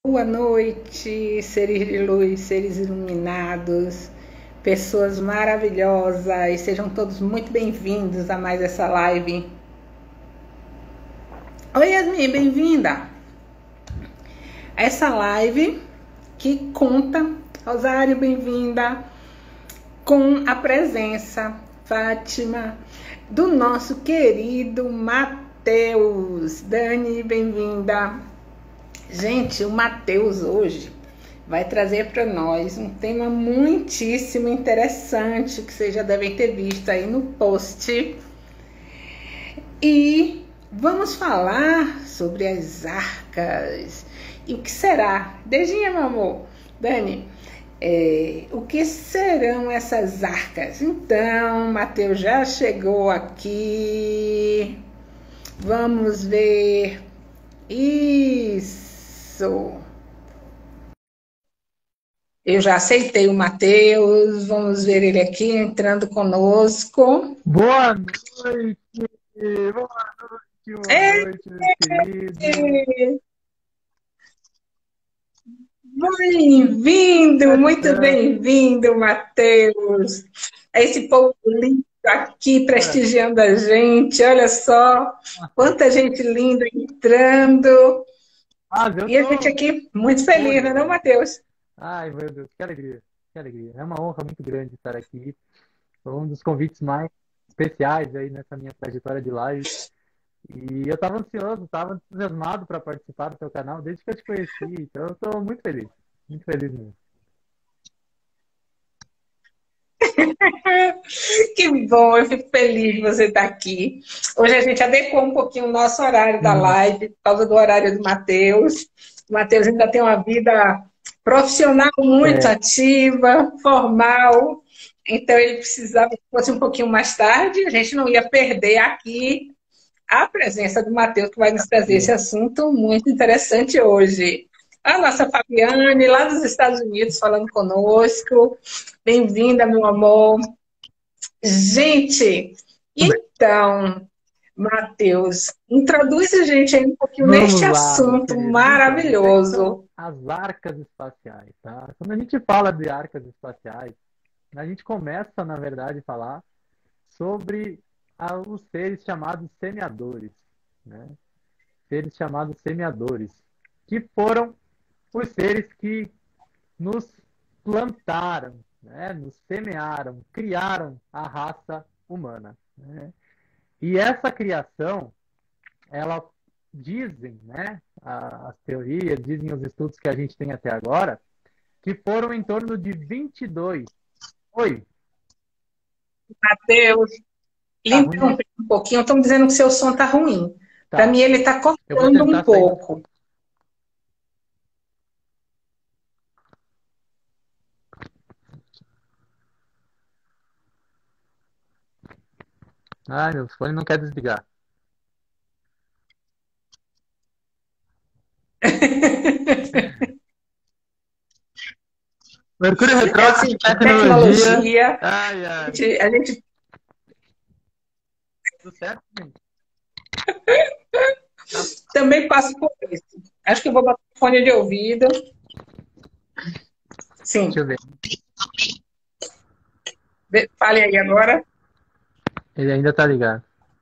Boa noite, seres de luz, seres iluminados, pessoas maravilhosas, sejam todos muito bem-vindos a mais essa live. Oi, Yasmin, bem-vinda a essa live que conta, Rosário, bem-vinda, com a presença, Fátima, do nosso querido Matheus. Dani, bem-vinda. Gente, o Matheus hoje vai trazer para nós um tema muitíssimo interessante que vocês já devem ter visto aí no post. E vamos falar sobre as arcas. E o que será? Beijinho, meu amor. Dani, o que serão essas arcas? Então, Matheus já chegou aqui. Vamos ver. Isso. Eu já aceitei o Matheus, vamos ver ele aqui entrando conosco. Boa noite, meus queridos. Bem-vindo, muito bem-vindo, Matheus. Esse povo lindo aqui prestigiando a gente, olha só, quanta gente linda entrando. E a gente aqui muito feliz, não é não, Matheus? Ai, meu Deus, que alegria, que alegria. É uma honra muito grande estar aqui. Foi um dos convites mais especiais aí nessa minha trajetória de live. E eu estava ansioso, estava entusiasmado para participar do seu canal desde que eu te conheci. Então eu estou muito feliz mesmo. Que bom, eu fico feliz de você estar aqui. Hoje a gente adequou um pouquinho o nosso horário da live, por causa do horário do Matheus. O Matheus ainda tem uma vida profissional muito ativa, formal, então ele precisava que fosse um pouquinho mais tarde, a gente não ia perder aqui a presença do Matheus, que vai nos trazer esse assunto muito interessante hoje. A nossa Fabiane, lá dos Estados Unidos, falando conosco. Bem-vinda, meu amor. Gente, então, Matheus, introduz a gente aí um pouquinho neste assunto maravilhoso. As arcas espaciais, tá? Quando a gente fala de arcas espaciais, a gente começa, na verdade, a falar sobre os seres chamados semeadores, né? Seres chamados semeadores, que foram os seres que nos plantaram, né? Nos semearam, criaram a raça humana, né? E essa criação, ela dizem, né? As teorias, dizem os estudos que a gente tem até agora, que foram em torno de 22. Oi. Matheus, limpa um pouquinho. Estão dizendo que seu som está ruim. Para mim, ele está cortando um pouco. Ai, meu fone não quer desligar. Mercúrio retrógrado, tecnologia. Ai, ai. A gente... Tudo certo, gente? Também passo por isso. Acho que eu vou botar o fone de ouvido. Sim. Deixa eu ver. Fale aí agora. Ele ainda tá ligado.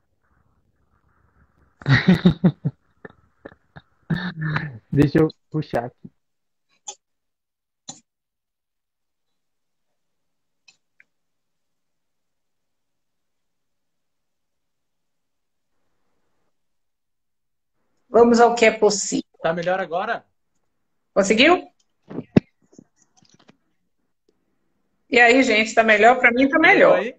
Deixa eu puxar aqui. Vamos ao que é possível. Tá melhor agora? Conseguiu? E aí, gente, tá melhor? Para mim tá melhor. Aí?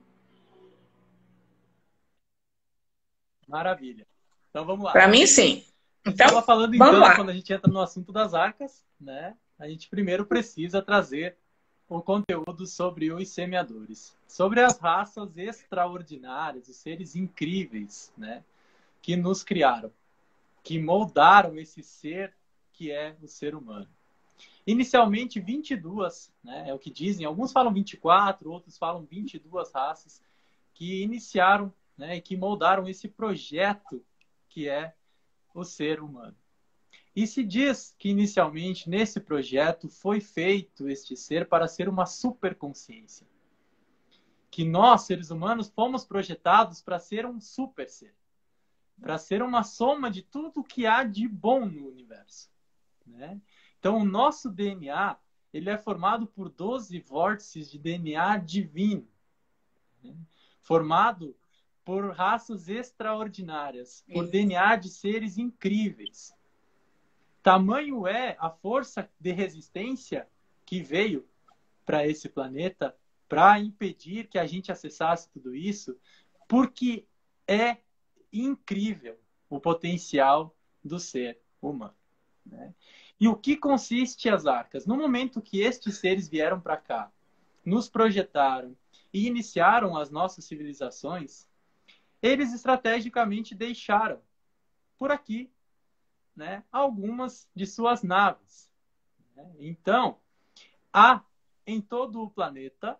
Maravilha. Então vamos lá. Para mim, sim. Então, estava falando então, quando a gente entra no assunto das arcas, né? A gente primeiro precisa trazer o conteúdo sobre os semeadores, sobre as raças extraordinárias, os seres incríveis, né? Que nos criaram, que moldaram esse ser que é o ser humano. Inicialmente 22, né? É o que dizem. Alguns falam 24, outros falam 22 raças que iniciaram, né? E que moldaram esse projeto que é o ser humano. E se diz que inicialmente nesse projeto foi feito este ser para ser uma superconsciência. Que nós, seres humanos, fomos projetados para ser um super ser. Para ser uma soma de tudo que há de bom no universo. Né? Então, o nosso DNA ele é formado por 12 vórtices de DNA divino. Né? Formado por raças extraordinárias, por DNA de seres incríveis. Tamanho é a força de resistência que veio para esse planeta para impedir que a gente acessasse tudo isso, porque é incrível o potencial do ser humano. Né? E o que consiste as arcas? No momento que estes seres vieram para cá, nos projetaram e iniciaram as nossas civilizações, eles estrategicamente deixaram por aqui, né, algumas de suas naves. Né? Então, há em todo o planeta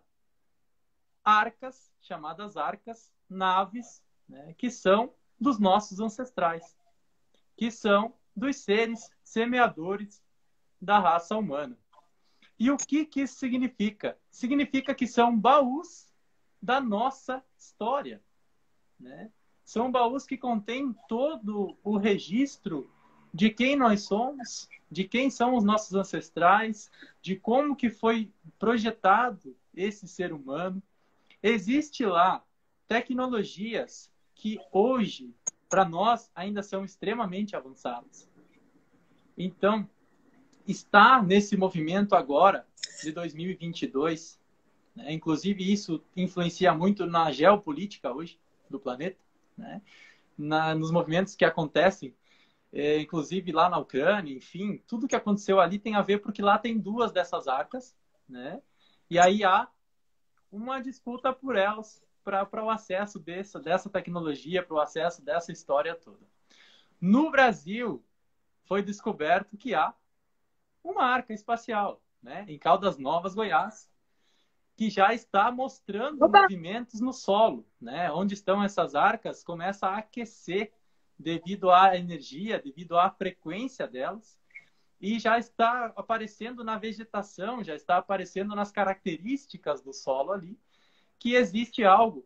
arcas, chamadas arcas, naves, né, que são dos nossos ancestrais, que são dos seres semeadores da raça humana. E o que isso significa? Significa que são baús da nossa história. Né? São baús que contêm todo o registro de quem nós somos, de quem são os nossos ancestrais, de como que foi projetado esse ser humano. Existe lá tecnologias que hoje, para nós, ainda são extremamente avançadas. Então, está nesse movimento agora, de 2022, né? Inclusive isso influencia muito na geopolítica hoje do planeta, né? Nos movimentos que acontecem, inclusive lá na Ucrânia, enfim, tudo que aconteceu ali tem a ver porque lá tem duas dessas arcas, né? E aí há uma disputa por elas, para o acesso dessa tecnologia, para o acesso dessa história toda. No Brasil, foi descoberto que há uma arca espacial, né? Em Caldas Novas, Goiás, que já está mostrando movimentos no solo, né? Onde estão essas arcas, começa a aquecer devido à energia, devido à frequência delas, e já está aparecendo na vegetação, já está aparecendo nas características do solo ali, que existe algo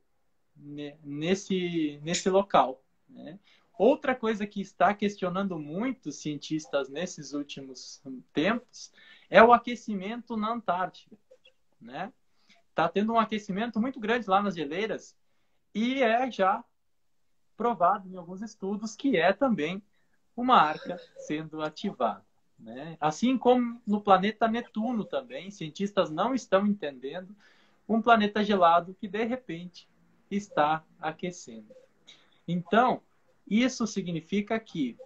nesse local. Né? Outra coisa que está questionando muito os cientistas nesses últimos tempos é o aquecimento na Antártida. Né? Está tendo um aquecimento muito grande lá nas geleiras e é já provado em alguns estudos que é também uma arca sendo ativada. Né? Assim como no planeta Netuno também, cientistas não estão entendendo um planeta gelado que, de repente, está aquecendo. Então, isso significa que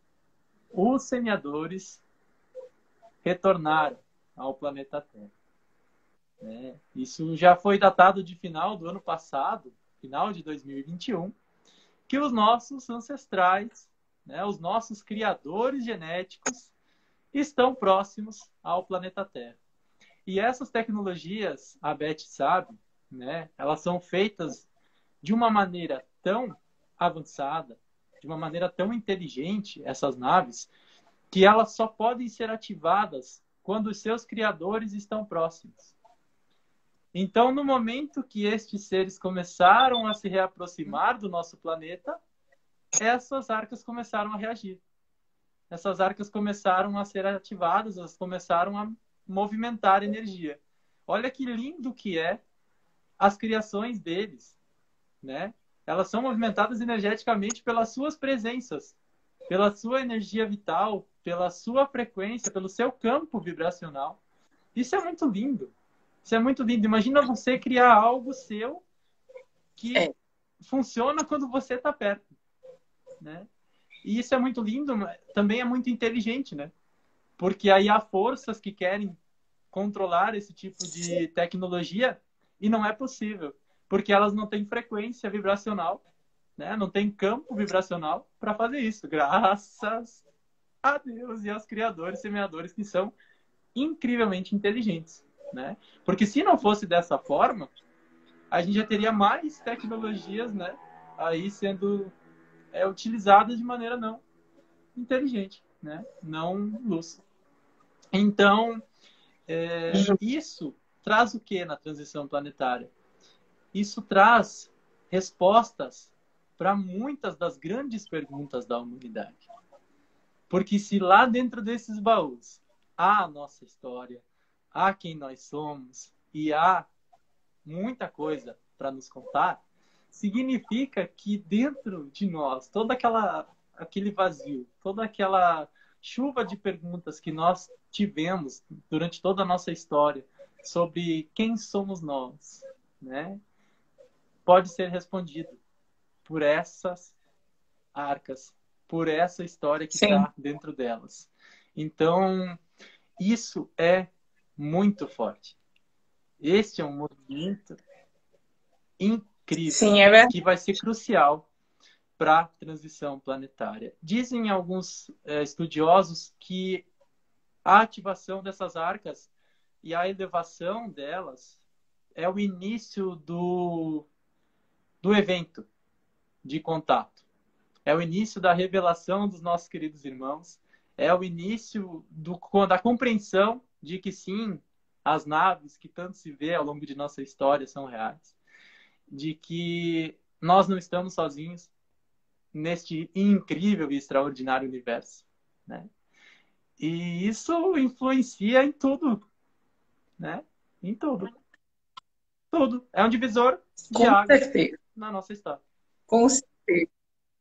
os semeadores retornaram ao planeta Terra. Né? Isso já foi datado de final do ano passado, final de 2021, que os nossos ancestrais, né, os nossos criadores genéticos, estão próximos ao planeta Terra. E essas tecnologias, a Beth sabe, né, elas são feitas de uma maneira tão avançada, de uma maneira tão inteligente, essas naves, que elas só podem ser ativadas quando os seus criadores estão próximos. Então, no momento que estes seres começaram a se reaproximar do nosso planeta, essas arcas começaram a reagir. Essas arcas começaram a ser ativadas, elas começaram a movimentar energia. Olha que lindo que é as criações deles, né? Elas são movimentadas energeticamente pelas suas presenças, pela sua energia vital, pela sua frequência, pelo seu campo vibracional. Isso é muito lindo. Isso é muito lindo. Imagina você criar algo seu que funciona quando você está perto, né? E isso é muito lindo, também é muito inteligente, né? Porque aí há forças que querem controlar esse tipo de tecnologia e não é possível, porque elas não têm frequência vibracional, né? Não tem campo vibracional para fazer isso, graças a Deus e aos criadores, semeadores que são incrivelmente inteligentes, né? Porque se não fosse dessa forma, a gente já teria mais tecnologias, né, aí sendo utilizadas de maneira não inteligente. né? Não luz. Então, isso traz o que na transição planetária? Isso traz respostas para muitas das grandes perguntas da humanidade. Porque se lá dentro desses baús há a nossa história, há quem nós somos e há muita coisa para nos contar, significa que dentro de nós, aquele vazio, toda aquela chuva de perguntas que nós tivemos durante toda a nossa história sobre quem somos nós, né, pode ser respondido por essas arcas, por essa história que está dentro delas. Então, isso é muito forte. Este é um movimento incrível, Sim, que vai ser crucial para a transição planetária. Dizem alguns estudiosos que a ativação dessas arcas e a elevação delas é o início do evento de contato. É o início da revelação dos nossos queridos irmãos. É o início da compreensão de que sim, as naves que tanto se vê ao longo de nossa história são reais. De que nós não estamos sozinhos neste incrível e extraordinário universo, né? E isso influencia em tudo, né? Em tudo. Tudo. É um divisor de com águas certeza. na nossa história. Com certeza.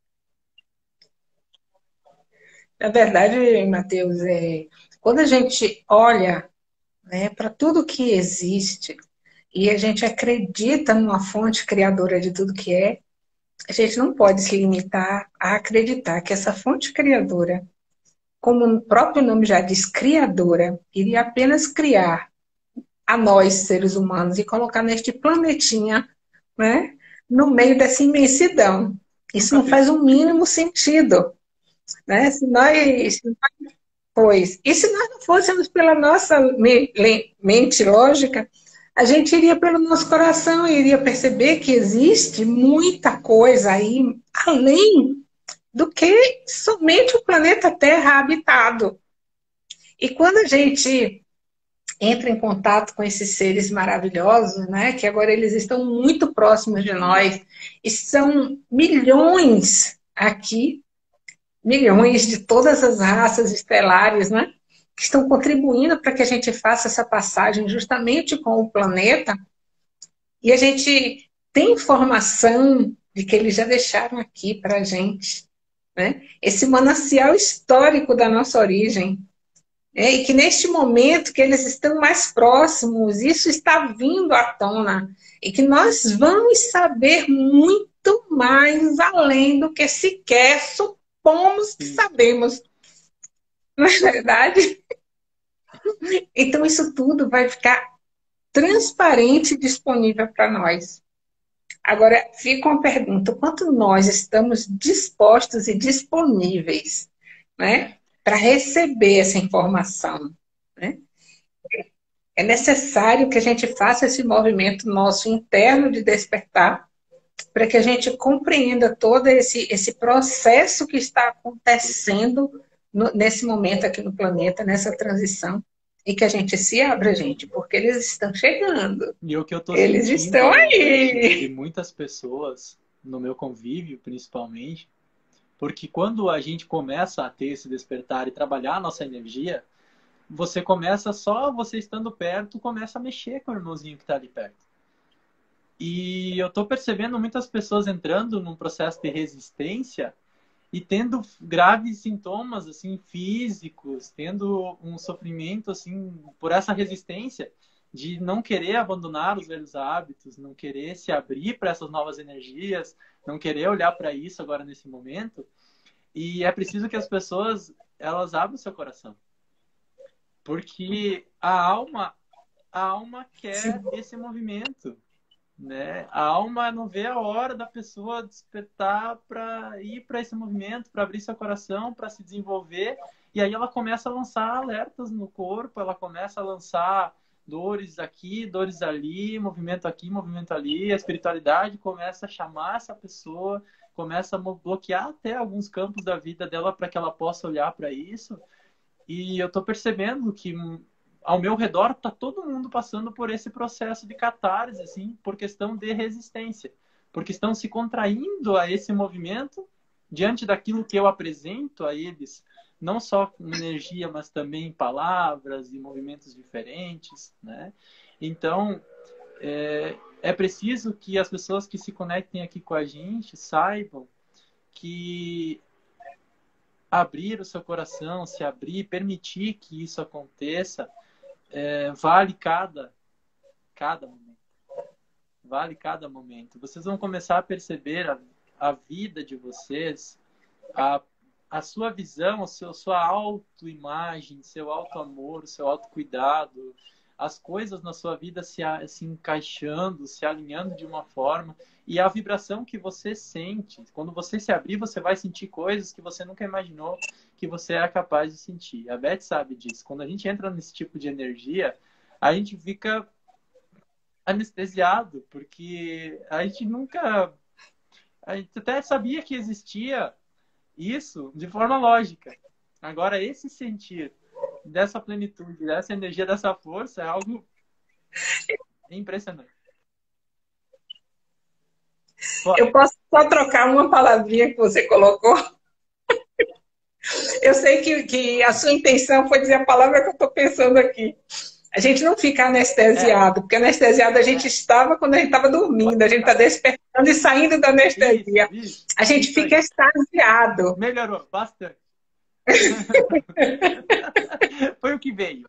Na verdade, Matheus, quando a gente olha, né, para tudo que existe e a gente acredita numa fonte criadora de tudo que é, a gente não pode se limitar a acreditar que essa fonte criadora, como o próprio nome já diz, criadora, iria apenas criar a nós, seres humanos, e colocar neste planetinha, né, no meio dessa imensidão. Isso não faz o mínimo sentido, né? E se nós não fôssemos pela nossa mente lógica, a gente iria pelo nosso coração e iria perceber que existe muita coisa aí além do que somente o planeta Terra habitado. E quando a gente entra em contato com esses seres maravilhosos, né, que agora eles estão muito próximos de nós, e são milhões aqui, milhões de todas as raças estelares, né, que estão contribuindo para que a gente faça essa passagem justamente com o planeta, e a gente tem informação de que eles já deixaram aqui para a gente, né, esse manancial histórico da nossa origem, e que neste momento que eles estão mais próximos, isso está vindo à tona, e que nós vamos saber muito mais além do que sequer supomos que sabemos. Não é verdade? Então isso tudo vai ficar transparente e disponível para nós. Agora, fica uma pergunta: o quanto nós estamos dispostos e disponíveis, né, para receber essa informação, né? É necessário que a gente faça esse movimento nosso interno de despertar, para que a gente compreenda todo esse processo que está acontecendo nesse momento aqui no planeta, nessa transição, e que a gente se abra, gente, porque eles estão chegando. E o que eu tô Eles sentindo estão aí. de muitas pessoas, no meu convívio principalmente, porque quando a gente começa a ter esse despertar e trabalhar a nossa energia, você começa só, você estando perto, começa a mexer com o irmãozinho que está ali perto. E eu tô percebendo muitas pessoas entrando num processo de resistência e tendo graves sintomas assim físicos, tendo um sofrimento assim por essa resistência de não querer abandonar os velhos hábitos, não querer se abrir para essas novas energias, não querer olhar para isso agora nesse momento. E é preciso que as pessoas elas abram o seu coração, porque a alma quer esse movimento, né? A alma não vê a hora da pessoa despertar para ir para esse movimento, para abrir seu coração, para se desenvolver, e aí ela começa a lançar alertas no corpo, ela começa a lançar dores aqui, dores ali, movimento aqui, movimento ali, a espiritualidade começa a chamar essa pessoa, começa a bloquear até alguns campos da vida dela para que ela possa olhar para isso. E eu tô percebendo que ao meu redor tá todo mundo passando por esse processo de catarse, assim, por questão de resistência, porque estão se contraindo a esse movimento diante daquilo que eu apresento a eles, não só com energia, mas também em palavras e movimentos diferentes, né? Então, é preciso que as pessoas que se conectem aqui com a gente saibam que abrir o seu coração, se abrir, permitir que isso aconteça, vale cada momento. Vale cada momento. Vocês vão começar a perceber a vida de vocês, a sua visão, sua autoimagem, seu auto-amor, seu autocuidado, as coisas na sua vida se encaixando, se alinhando de uma forma, e a vibração que você sente. Quando você se abrir, você vai sentir coisas que você nunca imaginou que você era capaz de sentir. A Beth sabe disso. Quando a gente entra nesse tipo de energia, a gente fica anestesiado, porque a gente nunca... A gente até sabia que existia isso de forma lógica. Agora, esse sentir dessa plenitude, dessa energia, dessa força, é algo impressionante. Eu posso só trocar uma palavrinha que você colocou? Eu sei que a sua intenção foi dizer a palavra que eu estou pensando aqui. A gente não fica anestesiado, porque anestesiado a gente estava quando a gente estava dormindo, a gente está despertando e saindo da anestesia. Isso, a gente fica extasiado. Melhorou bastante. Foi o que veio.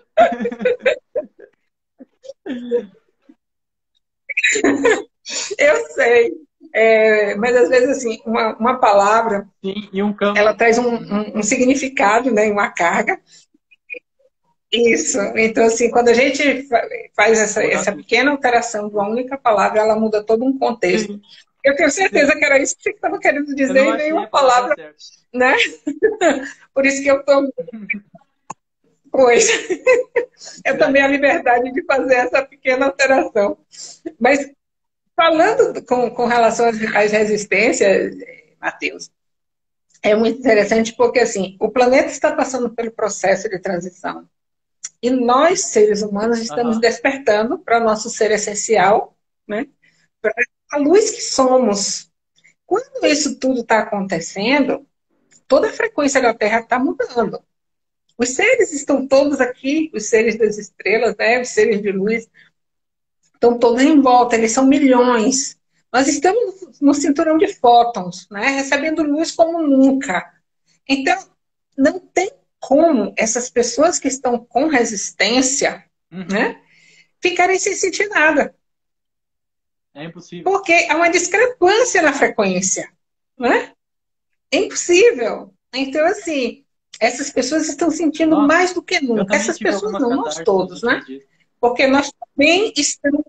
Eu sei. Mas às vezes assim, uma palavra, sim, e um campo, ela traz um significado, né, uma carga. Isso. Então, assim, quando a gente faz essa pequena alteração de uma única palavra, ela muda todo um contexto. Sim. Eu tenho certeza que era isso que você estava querendo dizer e nenhuma palavra, né? Por isso que eu estou... Pois. Eu tomei a liberdade de fazer essa pequena alteração. Mas, falando com relação às resistências, Matheus, é muito interessante porque, assim, o planeta está passando pelo processo de transição. E nós, seres humanos, estamos despertando para o nosso ser essencial, né? Para a luz que somos. Quando isso tudo está acontecendo, toda a frequência da Terra está mudando. Os seres estão todos aqui, os seres das estrelas, né? Os seres de luz, estão todos em volta, eles são milhões. Nós estamos no cinturão de fótons, né? Recebendo luz como nunca. Então, não tem como essas pessoas que estão com resistência, né, ficarem sem sentir nada. É impossível. Porque há uma discrepância na frequência, né? É impossível. Então, assim, essas pessoas estão sentindo mais do que nunca. Essas pessoas não, nós todos, né? Porque nós também estamos...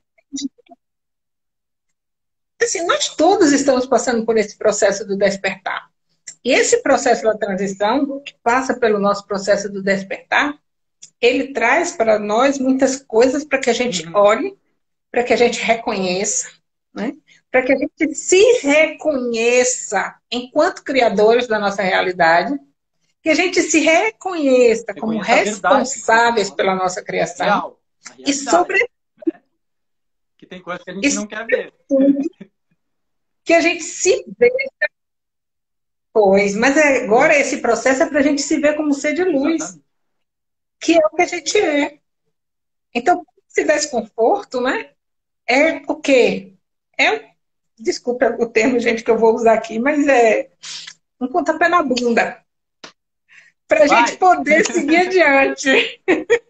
Assim, nós todos estamos passando por esse processo do despertar. E esse processo da transição, que passa pelo nosso processo do despertar, ele traz para nós muitas coisas para que a gente olhe, para que a gente reconheça, né? Para que a gente se reconheça enquanto criadores da nossa realidade, que a gente se reconheça como responsáveis pela nossa criação. E sobre que tem coisas que a gente não quer ver. Que a gente se veja. Pois, mas agora esse processo é para a gente se ver como ser de luz. Exatamente. Que é o que a gente é. Então, se desconforto, né? É o quê? Desculpa o termo, gente, que eu vou usar aqui, mas é um pontapé na bunda. Para a gente poder seguir adiante.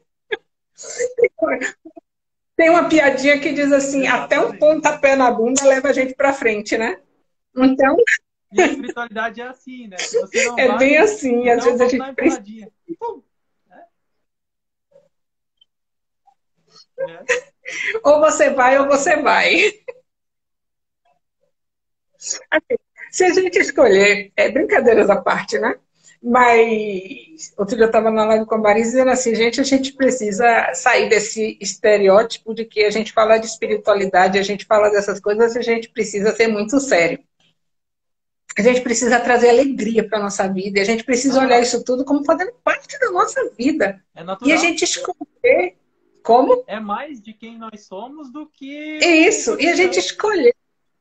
Tem uma piadinha que diz assim, até um pontapé na bunda leva a gente para frente, né? Então... E a espiritualidade é assim, né? Se você não vai, bem assim, às vezes a gente precisa... Ou você vai ou você vai. Assim, se a gente escolher, brincadeiras à parte, né? Mas outro dia eu estava na live com a Marisa dizendo assim, gente, a gente precisa sair desse estereótipo de que a gente fala de espiritualidade, a gente fala dessas coisas, a gente precisa ser muito sério. A gente precisa trazer alegria para a nossa vida. E a gente precisa olhar Natural. isso tudo como fazendo parte da nossa vida. É E a natural. gente escolher como É mais de quem nós somos do que é o isso. E a gente cotidiano. escolher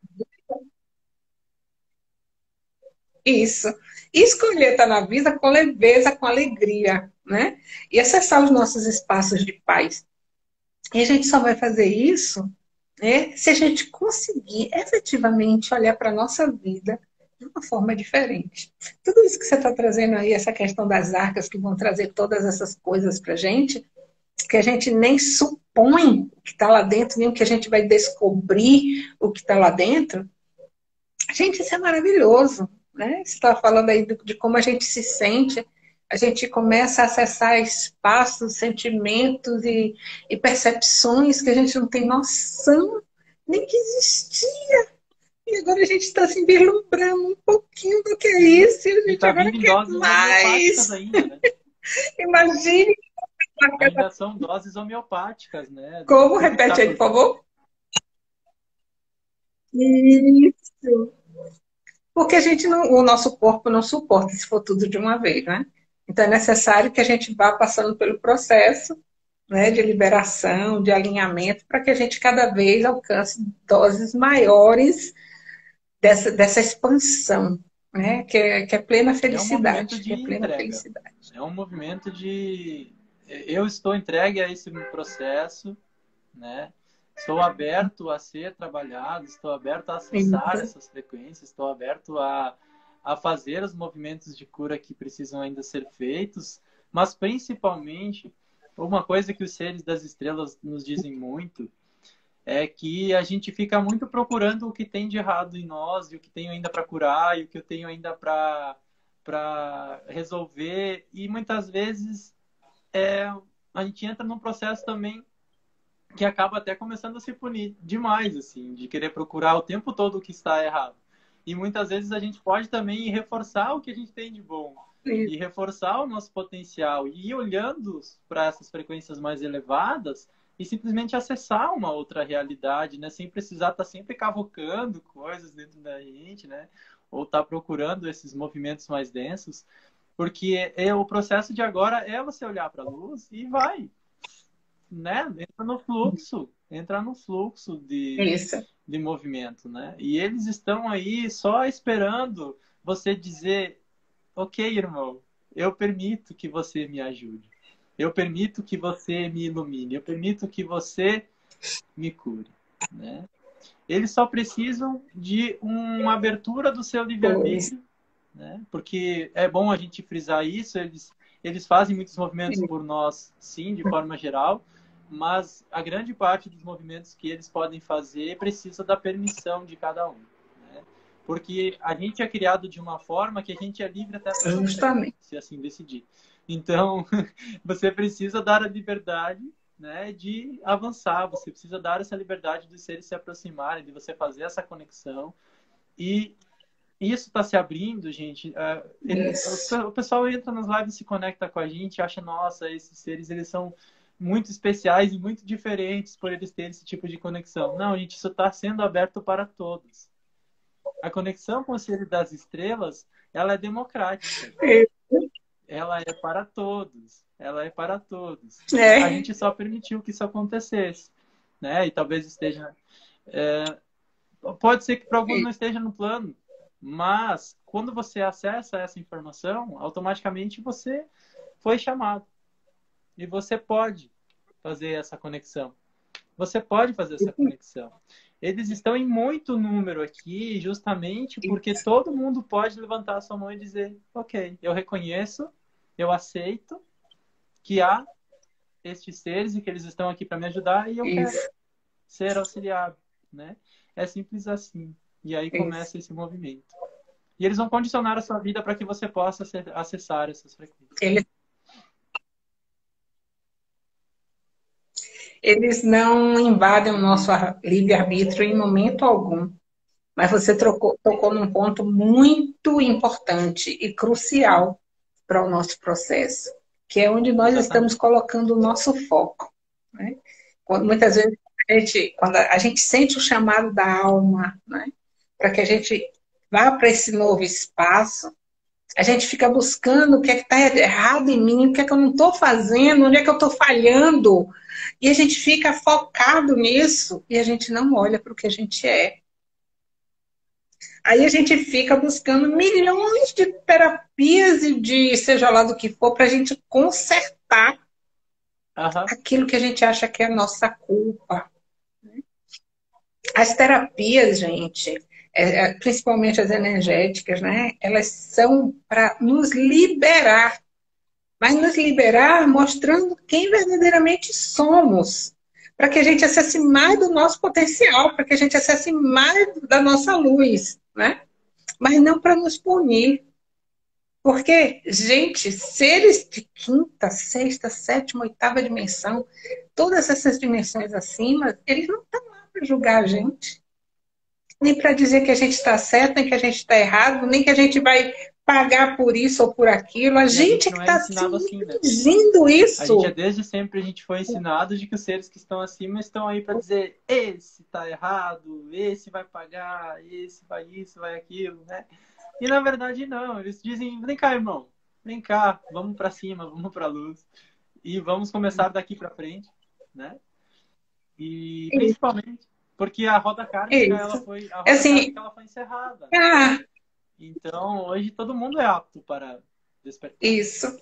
isso. E escolher estar na vida com leveza, com alegria, né? E acessar os nossos espaços de paz. E a gente só vai fazer isso, né, se a gente conseguir efetivamente olhar para a nossa vida de uma forma diferente. Tudo isso que você está trazendo aí, essa questão das arcas que vão trazer todas essas coisas para a gente, que a gente nem supõe que está lá dentro, nem o que a gente vai descobrir o que está lá dentro. Gente, isso é maravilhoso, né? Você está falando aí de como a gente se sente, a gente começa a acessar espaços, sentimentos e percepções que a gente não tem noção nem que existia. E agora a gente está se vislumbrando um pouquinho do que é isso, e a E gente está agora vindo em quer doses homeopáticas mais. ainda, né? Imagine Ainda são doses homeopáticas, né? como, Tudo que está repete aí, por por vir. favor. Isso. Porque a gente não, o nosso corpo não suporta se for tudo de uma vez, né? Então é necessário que a gente vá passando pelo processo, né, de liberação, de alinhamento, para que a gente cada vez alcance doses maiores dessa expansão, né? Que é plena É um movimento felicidade, de que é plena entrega. felicidade. É um movimento de eu estou entregue a esse processo, né? Estou aberto a ser trabalhado, estou aberto a acessar Isso. essas frequências, estou aberto a fazer os movimentos de cura que precisam ainda ser feitos, mas principalmente, uma coisa que os seres das estrelas nos dizem muito é que a gente fica muito procurando o que tem de errado em nós, e o que tenho ainda para curar, e o que eu tenho ainda para resolver, e muitas vezes a gente entra num processo também que acaba até começando a se punir demais, assim, de querer procurar o tempo todo o que está errado. E muitas vezes a gente pode também reforçar o que a gente tem de bom Isso. e reforçar o nosso potencial e ir olhando para essas frequências mais elevadas e simplesmente acessar uma outra realidade, né? Sem precisar estar sempre cavocando coisas dentro da gente, né? Ou estar procurando esses movimentos mais densos, porque o processo de agora é você olhar para a luz e vai, né? Entra no fluxo Isso. de movimento, né? E eles estão aí só esperando você dizer, ok, irmão, eu permito que você me ajude. Eu permito que você me ilumine. Eu permito que você me cure, né? Eles só precisam de uma abertura do seu Pois. livre-arbítrio, né? Porque é bom a gente frisar isso, eles fazem muitos movimentos por nós, sim, de forma geral, mas a grande parte dos movimentos que eles podem fazer precisa da permissão de cada um, né? Porque a gente é criado de uma forma que a gente é livre até para sofrer, Justamente. se assim decidir. Então, você precisa dar a liberdade, né, de avançar, você precisa dar essa liberdade dos seres se aproximarem, de você fazer essa conexão. E isso está se abrindo, gente. Isso. O pessoal entra nas lives, se conecta com a gente, acha, nossa, esses seres, eles são muito especiais e muito diferentes por eles terem esse tipo de conexão. Não, gente, isso está sendo aberto para todos. A conexão com os seres das estrelas, ela é democrática. Ela é para todos. Ela é para todos. A É. gente só permitiu que isso acontecesse, né? E talvez esteja... pode ser que para alguns não esteja no plano, mas quando você acessa essa informação, automaticamente você foi chamado. E você pode fazer essa conexão. Você pode fazer essa conexão. Eles estão em muito número aqui, justamente porque todo mundo pode levantar a sua mão e dizer, ok, eu reconheço, eu aceito que há estes seres e que eles estão aqui para me ajudar e eu quero Isso. ser auxiliado, né? É simples assim. E aí Isso. começa esse movimento. E eles vão condicionar a sua vida para que você possa acessar essas frequências. Eles, eles não invadem o nosso livre-arbítrio em momento algum. Mas você tocou num ponto muito importante e crucial para o nosso processo, que é onde nós estamos Exatamente. colocando o nosso foco, né? Muitas vezes quando a gente sente o chamado da alma, né? Para que a gente vá para esse novo espaço, a gente fica buscando o que é que está errado em mim, o que é que eu não estou fazendo, onde é que eu estou falhando. E a gente fica focado nisso e a gente não olha para o que a gente é. Aí a gente fica buscando milhões de terapias e de seja lá do que for para a gente consertar aquilo que a gente acha que é nossa culpa. As terapias, gente, principalmente as energéticas, né? Elas são para nos liberar, mas nos liberar mostrando quem verdadeiramente somos, para que a gente acesse mais do nosso potencial, para que a gente acesse mais da nossa luz, né? Mas não para nos punir. Porque, gente, seres de quinta, sexta, sétima, oitava dimensão, todas essas dimensões acima, eles não estão lá para julgar a gente. Nem para dizer que a gente está certo, nem que a gente está errado, nem que a gente vai pagar por isso ou por aquilo. A gente é que está dirigindo isso. A gente, desde sempre, a gente foi ensinado de que os seres que estão acima estão aí para dizer esse está errado, esse vai pagar, esse vai isso, vai aquilo, né? E na verdade não, eles dizem, vem cá, irmão, vem cá, vamos para cima, vamos para a luz e vamos começar daqui para frente, né? E principalmente porque a roda kármica ela foi encerrada. Então hoje todo mundo é apto para despertar. Isso.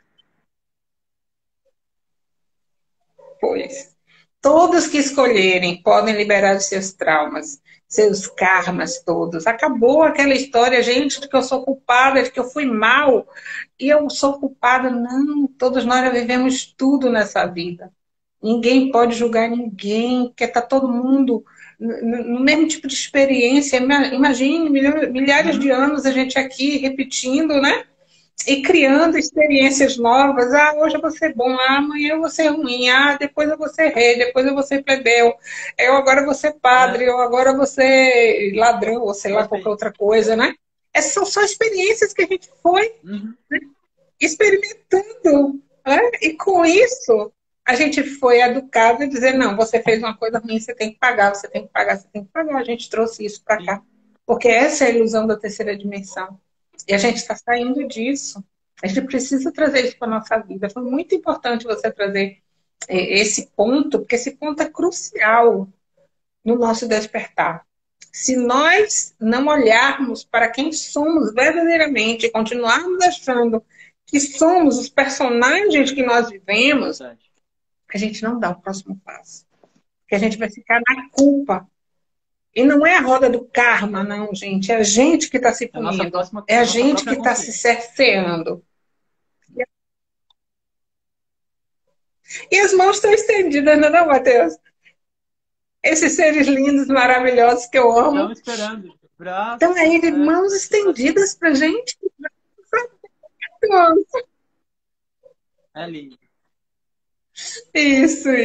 Pois. Todos que escolherem podem liberar os seus traumas, seus karmas todos. Acabou aquela história, gente, de que eu sou culpada, de que eu fui mal e eu sou culpada. Não, todos nós vivemos tudo nessa vida. Ninguém pode julgar ninguém, porque está todo mundo no mesmo tipo de experiência. Imagine, milhares de anos a gente aqui repetindo, né? E criando experiências novas. Ah, hoje eu vou ser bom, ah, amanhã eu vou ser ruim, ah, depois eu vou ser rei, depois eu vou ser plebeu, eu agora vou ser padre, eu agora vou ser ladrão, ou sei lá, qualquer outra coisa, né? São só experiências que a gente foi né, experimentando. Né? E com isso, a gente foi educado a dizer, não, você fez uma coisa ruim, você tem que pagar, você tem que pagar, você tem que pagar. A gente trouxe isso para cá. Porque essa é a ilusão da terceira dimensão. E a gente está saindo disso. A gente precisa trazer isso para a nossa vida. Foi muito importante você trazer esse ponto, porque esse ponto é crucial no nosso despertar. Se nós não olharmos para quem somos verdadeiramente, continuarmos achando que somos os personagens que nós vivemos, a gente não dá o próximo passo. Porque a gente vai ficar na culpa. E não é a roda do karma, não, gente. É a gente que está se punindo. É a gente que está se cerceando. E as mãos estão estendidas, não é, Matheus? Esses seres lindos, maravilhosos que eu amo. Estão esperando. Braço, estão aí de mãos estendidas para a gente. É lindo. Isso.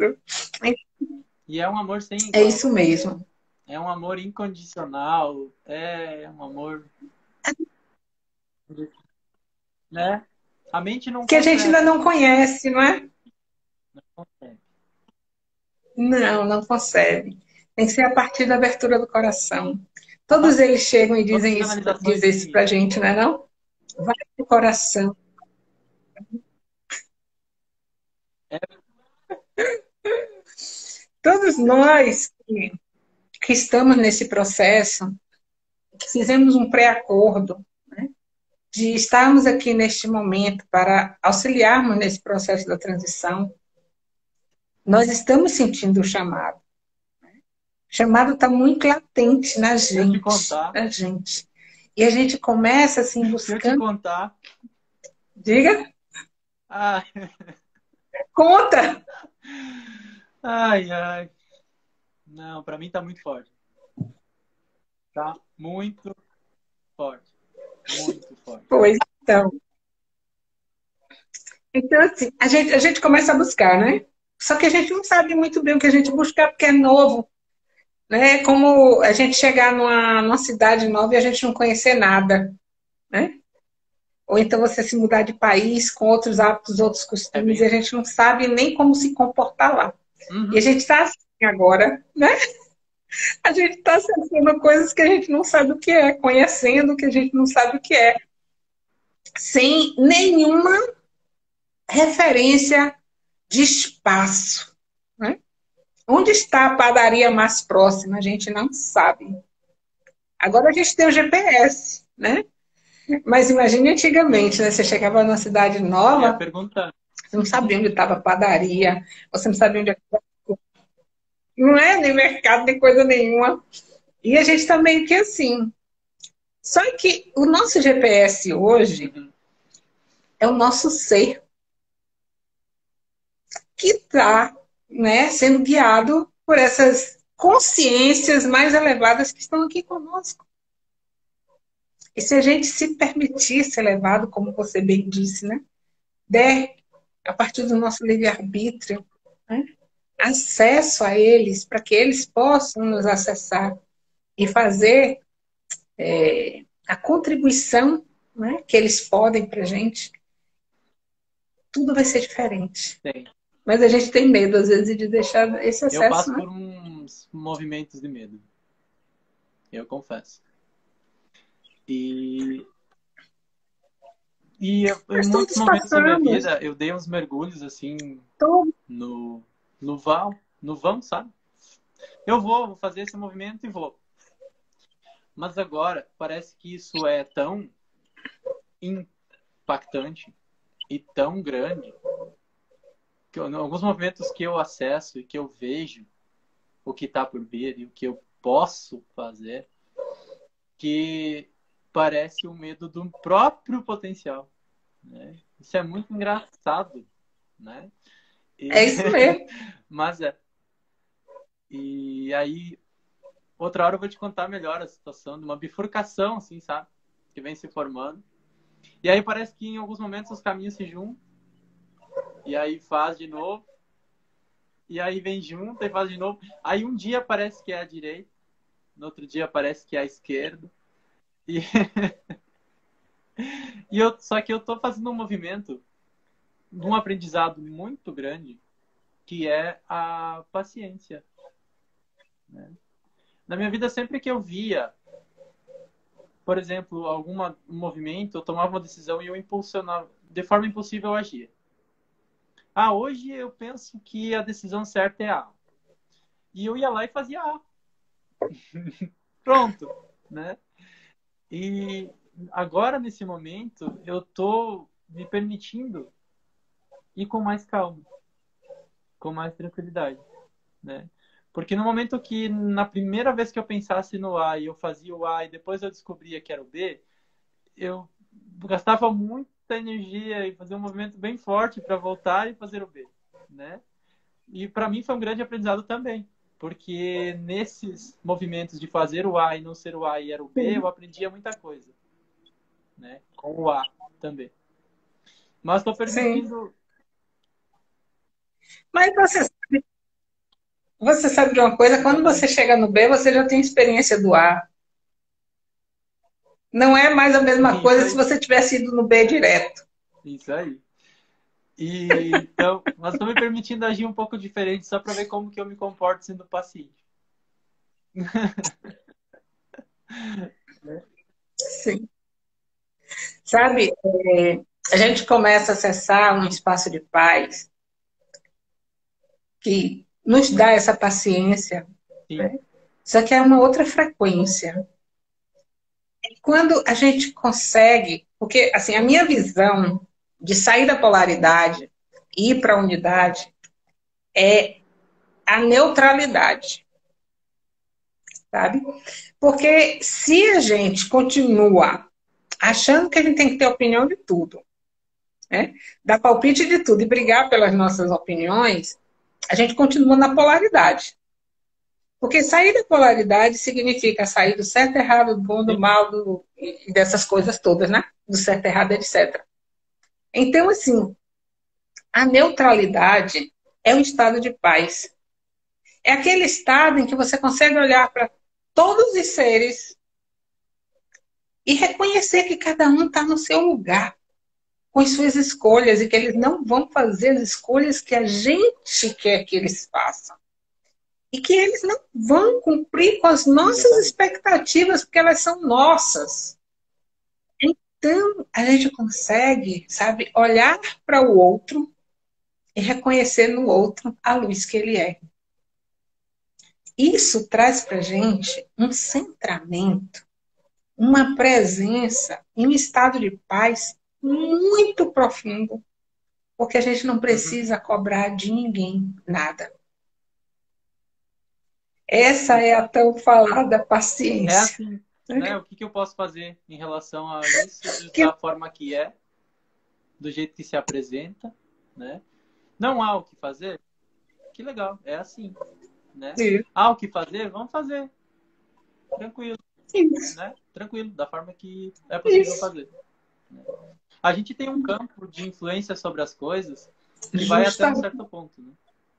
E é um amor sem igual. É isso mesmo. É um amor incondicional, é um amor, né? A mente não que consegue. A gente ainda não conhece, não é? Não consegue. Não consegue. Tem que ser a partir da abertura do coração. Todos eles chegam e dizem isso pra gente, não é não? Vai pro coração. Todos nós que estamos nesse processo, fizemos um pré-acordo, né, de estarmos aqui neste momento para auxiliarmos nesse processo da transição. Nós estamos sentindo o chamado. O chamado está muito latente na gente. E a gente começa assim buscando. Deixa eu te contar. Diga. Ai. Conta. Ai. Não, para mim tá muito forte. Tá muito forte. Muito forte. Pois então. Então, assim, a gente começa a buscar, né? Só que a gente não sabe muito bem o que a gente buscar, porque é novo. Né? É como a gente chegar numa cidade nova e a gente não conhecer nada. Né? Ou então você se mudar de país com outros hábitos, outros costumes, e a gente não sabe nem como se comportar lá. E a gente está assim agora, né? A gente está acessando coisas que a gente não sabe o que é, conhecendo o que a gente não sabe o que é, sem nenhuma referência de espaço, né? Onde está a padaria mais próxima? A gente não sabe. Agora a gente tem o GPS, né? Mas imagine antigamente, né? Você chegava numa cidade E a nova, pergunta, você não sabia onde estava a padaria, você não sabia onde não é nem mercado, nem coisa nenhuma. E a gente está meio que assim. Só que o nosso GPS hoje uhum, é o nosso ser que está, né, sendo guiado por essas consciências mais elevadas que estão aqui conosco. E se a gente se permitir ser levado, como você bem disse, né, der, a partir do nosso livre-arbítrio, né, acesso a eles, para que eles possam nos acessar e fazer a contribuição, né, que eles podem para a gente, tudo vai ser diferente. tem. Mas a gente tem medo, às vezes, de deixar esse Eu acesso, passo né? por uns movimentos de medo, eu confesso. E, em Mas muitos todos momentos da minha passamos, vida, eu dei uns mergulhos assim todos. no, no vão, sabe? Eu vou fazer esse movimento e vou. Mas agora parece que isso é tão impactante e tão grande que em alguns movimentos que eu acesso e que eu vejo o que está por vir e o que eu posso fazer, que parece o medo do próprio potencial, né? Isso é muito engraçado, né? E... É isso mesmo. Mas é. E aí, outra hora eu vou te contar melhor a situação de uma bifurcação, assim, sabe? Que vem se formando. E aí parece que em alguns momentos os caminhos se juntam. E aí faz de novo. E aí vem junto e faz de novo. Aí um dia parece que é a direita. No outro dia parece que é a esquerda. E, só que eu tô fazendo um movimento de um aprendizado muito grande, que é a paciência, né? Na minha vida, sempre que eu via, por exemplo, um movimento, eu tomava uma decisão e eu impulsionava, de forma impulsiva eu agia. Ah, hoje eu penso que a decisão certa é A. E eu ia lá e fazia A. Pronto, né? E agora, nesse momento, eu tô me permitindo ir com mais calma, com mais tranquilidade, né? Porque no momento que, na primeira vez que eu pensasse no A e eu fazia o A e depois eu descobria que era o B, eu gastava muita energia e fazia um movimento bem forte para voltar e fazer o B, né? E para mim foi um grande aprendizado também, porque nesses movimentos de fazer o A e não ser o A e era o B, eu aprendia muita coisa, né? Com o A também. Mas estou Sim. permitindo. Mas você sabe de uma coisa, quando você Exatamente. chega no B, você já tem experiência do A. Não é mais a mesma Isso coisa se aí. você tivesse ido no B direto. Isso aí. E então, mas estou me permitindo agir um pouco diferente só para ver como que eu me comporto sendo paciente. Sim. Sabe, a gente começa a acessar um espaço de paz que nos dá essa paciência, Sim, né? Só que é uma outra frequência. Quando a gente consegue, porque assim, a minha visão de sair da polaridade e ir para a unidade é a neutralidade, sabe? Porque se a gente continua achando que a gente tem que ter opinião de tudo, né? Dar palpite de tudo e brigar pelas nossas opiniões, a gente continua na polaridade. Porque sair da polaridade significa sair do certo, errado, do bom, do sim, mal, e dessas coisas todas, né? Do certo, errado, etc. Então, assim, a neutralidade é um estado de paz. É aquele estado em que você consegue olhar para todos os seres e reconhecer que cada um está no seu lugar, com as suas escolhas, e que eles não vão fazer as escolhas que a gente quer que eles façam. e que eles não vão cumprir com as nossas Exatamente. expectativas, porque elas são nossas. Então, a gente consegue, sabe, olhar para o outro e reconhecer no outro a luz que ele é. Isso traz para a gente um centramento, uma presença e um estado de paz muito profundo, porque a gente não Uhum. precisa cobrar de ninguém nada. Essa é a Exato. tão falada É paciência. assim, né? O que eu posso fazer em relação a isso Que, da forma que é, do jeito que se apresenta, né? Não há o que fazer? Que legal, é assim, né? Há o que fazer? Vamos fazer. Tranquilo, isso, né? Tranquilo, da forma que é possível isso, fazer. Né? A gente tem um campo de influência sobre as coisas que vai até um justamente. certo ponto, né?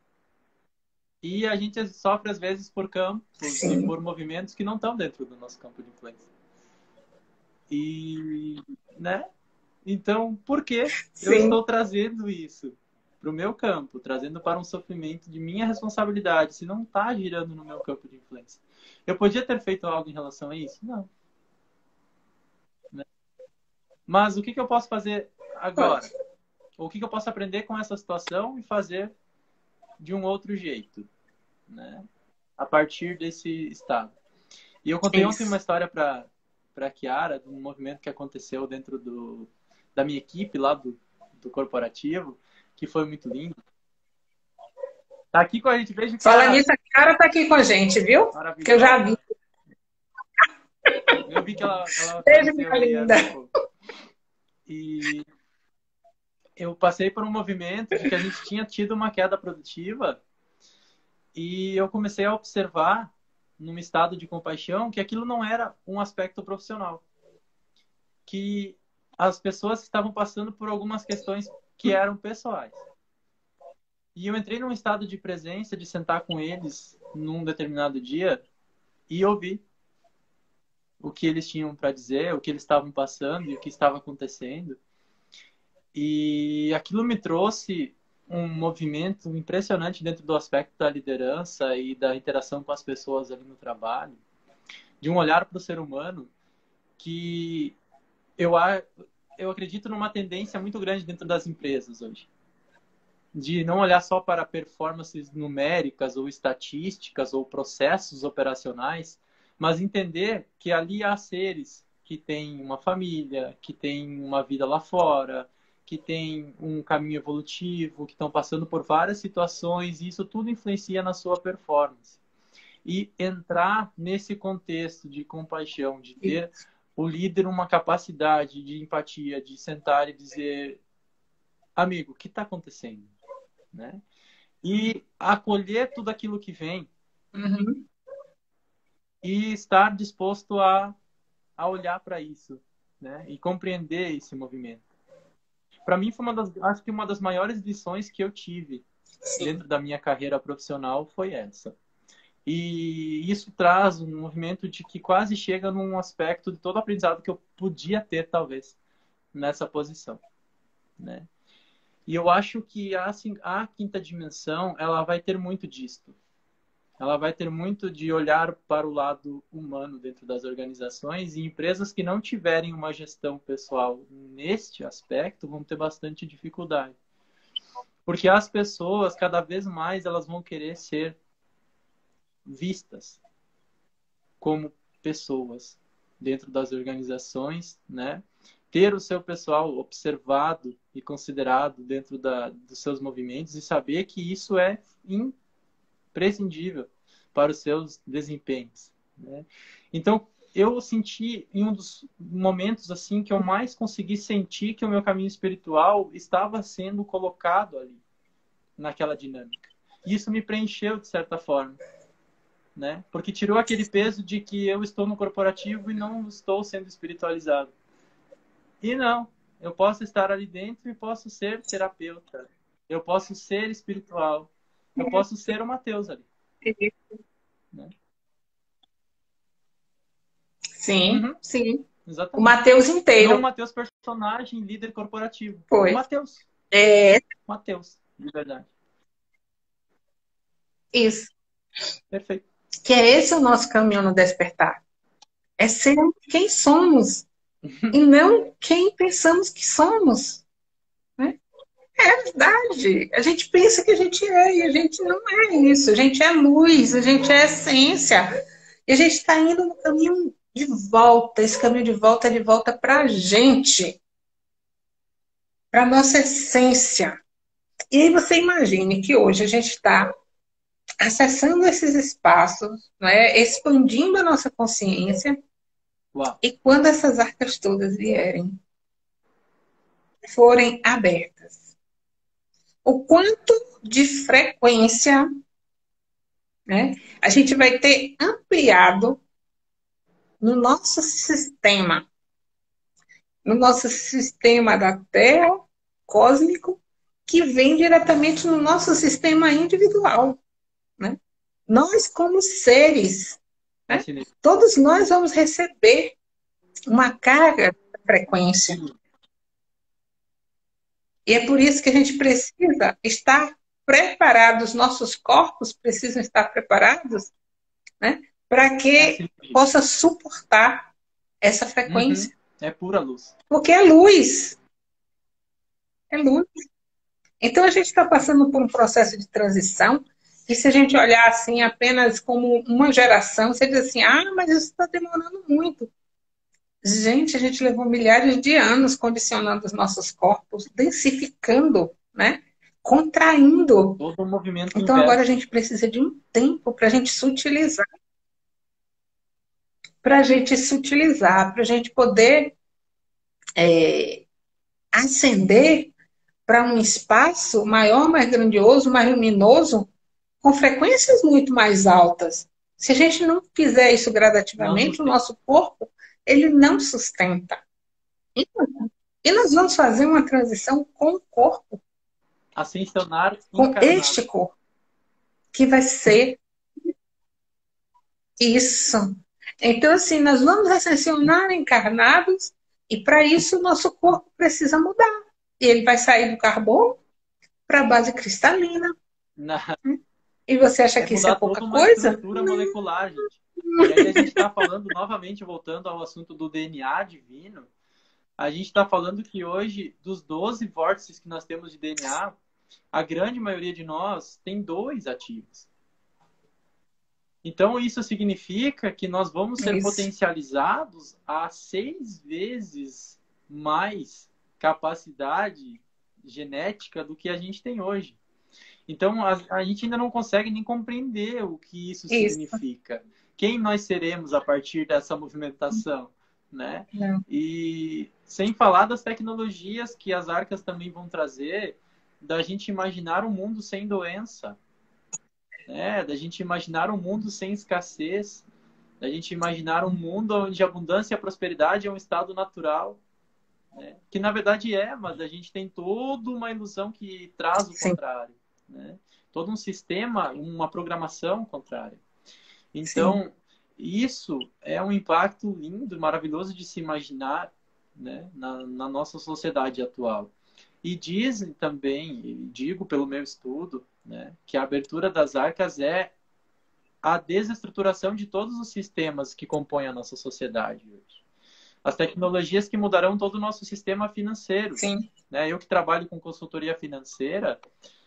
E a gente sofre, às vezes, por campos e Sim, por movimentos que não estão dentro do nosso campo de influência. E, né? Então, por que eu sim, estou trazendo isso para o meu campo, trazendo para um sofrimento de minha responsabilidade, se não está girando no meu campo de influência? Eu podia ter feito algo em relação a isso? Não. Né? Mas o que eu posso fazer agora? pode. Ou o que eu posso aprender com essa situação e fazer de um outro jeito? Né? A partir desse estado. E eu contei ontem uma Isso. história para a Kiara, de um movimento que aconteceu dentro da minha equipe lá do corporativo, que foi muito lindo. Tá aqui com a gente. Beijo, Fala Kiara. nisso, a cara tá aqui com a gente, viu? Que eu já vi. Maravilhosa. Eu vi que ela Beijo, apareceu minha aí, linda. Ernesto. E eu passei por um movimento de que a gente tinha tido uma queda produtiva e eu comecei a observar, num estado de compaixão, que aquilo não era um aspecto profissional. Que as pessoas estavam passando por algumas questões que eram pessoais. E eu entrei num estado de presença, de sentar com eles num determinado dia e ouvir o que eles tinham para dizer, o que eles estavam passando e o que estava acontecendo. E aquilo me trouxe um movimento impressionante dentro do aspecto da liderança e da interação com as pessoas ali no trabalho, de um olhar para o ser humano que eu, eu acredito numa tendência muito grande dentro das empresas hoje. De não olhar só para performances numéricas ou estatísticas ou processos operacionais, mas entender que ali há seres que têm uma família, que têm uma vida lá fora, que têm um caminho evolutivo, que estão passando por várias situações, e isso tudo influencia na sua performance. E entrar nesse contexto de compaixão, de ter o líder uma capacidade de empatia, de sentar e dizer, amigo, o que está acontecendo? Né? E acolher tudo aquilo que vem Uhum. e estar disposto a olhar para isso, né? E compreender esse movimento. Para mim foi acho que uma das maiores lições que eu tive Sim. dentro da minha carreira profissional foi essa. E isso traz um movimento de que quase chega num aspecto de todo o aprendizado que eu podia ter, talvez, nessa posição, né? E eu acho que a quinta dimensão, ela vai ter muito disto. Ela vai ter muito de olhar para o lado humano dentro das organizações, e empresas que não tiverem uma gestão pessoal neste aspecto vão ter bastante dificuldade. Porque as pessoas, cada vez mais, elas vão querer ser vistas como pessoas dentro das organizações, né? Ter o seu pessoal observado e considerado dentro dos seus movimentos e saber que isso é imprescindível para os seus desempenhos, né? Então, eu senti em um dos momentos assim que eu mais consegui sentir que o meu caminho espiritual estava sendo colocado ali naquela dinâmica. E isso me preencheu de certa forma, né? Porque tirou aquele peso de que eu estou no corporativo e não estou sendo espiritualizado. E não, eu posso estar ali dentro e posso ser terapeuta. Eu posso ser espiritual. Eu posso ser o Mateus ali, né? Sim, Uhum, sim. O exatamente. Mateus Não o inteiro Mateus personagem, líder corporativo. O foi. Mateus. É Mateus, de verdade. isso. Perfeito. Que é esse o nosso caminho no despertar. É ser quem somos e não quem pensamos que somos. Né? É verdade. A gente pensa que a gente é e a gente não é isso. A gente é luz, a gente é essência. E a gente está indo no caminho de volta. Esse caminho é de volta para a gente, para a nossa essência. E aí você imagine que hoje a gente está acessando esses espaços, né, expandindo a nossa consciência, Uau. e quando essas arcas todas vierem, forem abertas, o quanto de frequência, né, a gente vai ter ampliado no nosso sistema da Terra, cósmico, que vem diretamente no nosso sistema individual. Né? Nós, como seres, né, todos nós vamos receber uma carga de frequência. E é por isso que a gente precisa estar preparado, os nossos corpos precisam estar preparados, né, para que possa suportar essa frequência. É pura luz. Porque é luz. É luz. Então a gente está passando por um processo de transição, e se a gente olhar assim apenas como uma geração, você diz assim, mas isso está demorando muito. Gente, a gente levou milhares de anos condicionando os nossos corpos, densificando, né? Contraindo. Todo o movimento então inverso. Agora a gente precisa de um tempo para a gente sutilizar. Para a gente poder ascender para um espaço maior, mais grandioso, mais luminoso, com frequências muito mais altas. Se a gente não fizer isso gradativamente, o nosso corpo ele não sustenta. E nós vamos fazer uma transição com o corpo. Ascensionar com encarnado. Este corpo. Que vai ser isso. Então, assim, nós vamos ascensionar encarnados e para isso o nosso corpo precisa mudar. E ele vai sair do carbono para a base cristalina. Não. E você acha que isso é pouca coisa? Estrutura molecular, gente. E aí a gente está falando, novamente, voltando ao assunto do DNA divino, a gente está falando que hoje, dos 12 vórtices que nós temos de DNA, a grande maioria de nós tem 2 ativos. Então, isso significa que nós vamos ser potencializados a 6 vezes mais capacidade genética do que a gente tem hoje. Então, a gente ainda não consegue nem compreender o que isso significa. Quem nós seremos a partir dessa movimentação, né? E sem falar das tecnologias que as arcas também vão trazer, da gente imaginar um mundo sem doença, né? Da gente imaginar um mundo sem escassez, da gente imaginar um mundo onde a abundância e a prosperidade é um estado natural, né? Que na verdade mas a gente tem toda uma ilusão que traz o contrário. Né? Todo um sistema, uma programação contrária. Então, isso é um impacto lindo, maravilhoso de se imaginar, né, na nossa sociedade atual. E dizem também, digo pelo meu estudo, né, que a abertura das arcas é a desestruturação de todos os sistemas que compõem a nossa sociedade hoje. As tecnologias que mudarão todo o nosso sistema financeiro. Né? Eu que trabalho com consultoria financeira,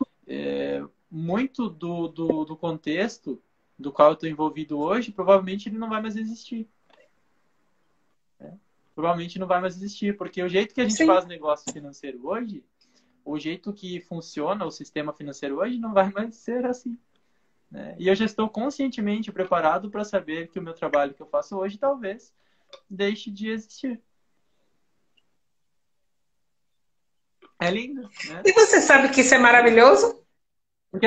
muito do contexto do qual eu estou envolvido hoje, provavelmente ele não vai mais existir. Né? Provavelmente não vai mais existir, porque o jeito que a gente faz negócio financeiro hoje, o jeito que funciona o sistema financeiro hoje, não vai mais ser assim. Né? E eu já estou conscientemente preparado para saber que o meu trabalho que eu faço hoje, talvez, deixe de existir. É lindo, né? E você sabe que isso é maravilhoso? Porque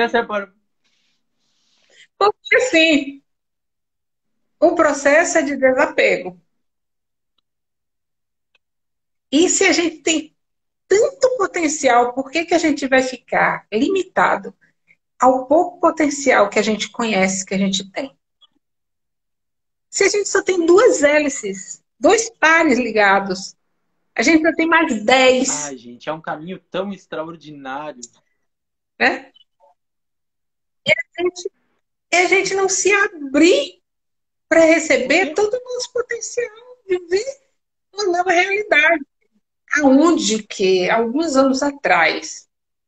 Porque, assim, o processo é de desapego. E se a gente tem tanto potencial, por que a gente vai ficar limitado ao pouco potencial que a gente conhece, que a gente tem? Se a gente só tem 2 hélices, 2 pares ligados, a gente já tem mais 10. Ai, gente, é um caminho tão extraordinário. Né? é a gente não se abrir para receber todo o nosso potencial, viver uma nova realidade. Aonde que, alguns anos atrás,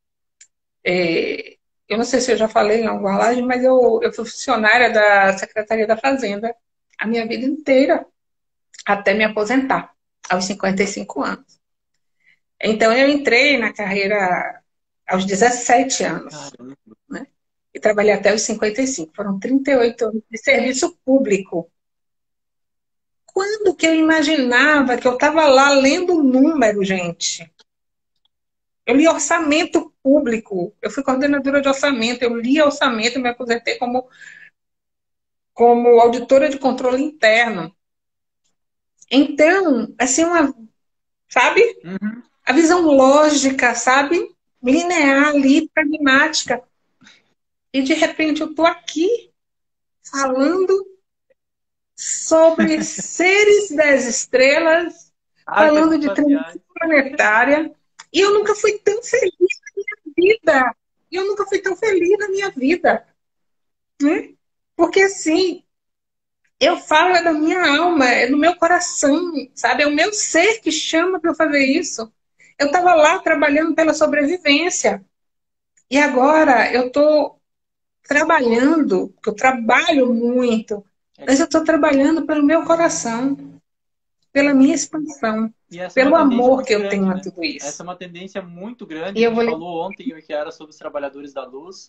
eu não sei se eu já falei em alguma live, mas eu fui funcionária da Secretaria da Fazenda a minha vida inteira, até me aposentar, aos 55 anos. Então, eu entrei na carreira aos 17 anos, Caramba. né? E trabalhei até os 55. Foram 38 anos de serviço público. Quando que eu imaginava que eu estava lá lendo número, gente? Eu li orçamento público. Eu fui coordenadora de orçamento. Eu li orçamento e me aposentei como auditora de controle interno. Então, assim, sabe? Uhum. A visão lógica, sabe? Linear ali, pragmática. E de repente eu estou aqui falando sobre seres das estrelas, Arcas falando de espaciais. transição planetária. E eu nunca fui tão feliz na minha vida. Eu nunca fui tão feliz na minha vida. Né? Porque assim, eu falo é da minha alma, é do meu coração, sabe? É o meu ser que chama para eu fazer isso. Eu estava lá trabalhando pela sobrevivência. E agora eu estou trabalhando, porque eu trabalho muito, mas eu estou trabalhando pelo meu coração, pela minha expansão, E essa é uma pelo tendência amor muito que eu grande, tenho a né? tudo Essa é isso. uma tendência muito grande. E A eu gente vou. falou ontem que era sobre os trabalhadores da luz.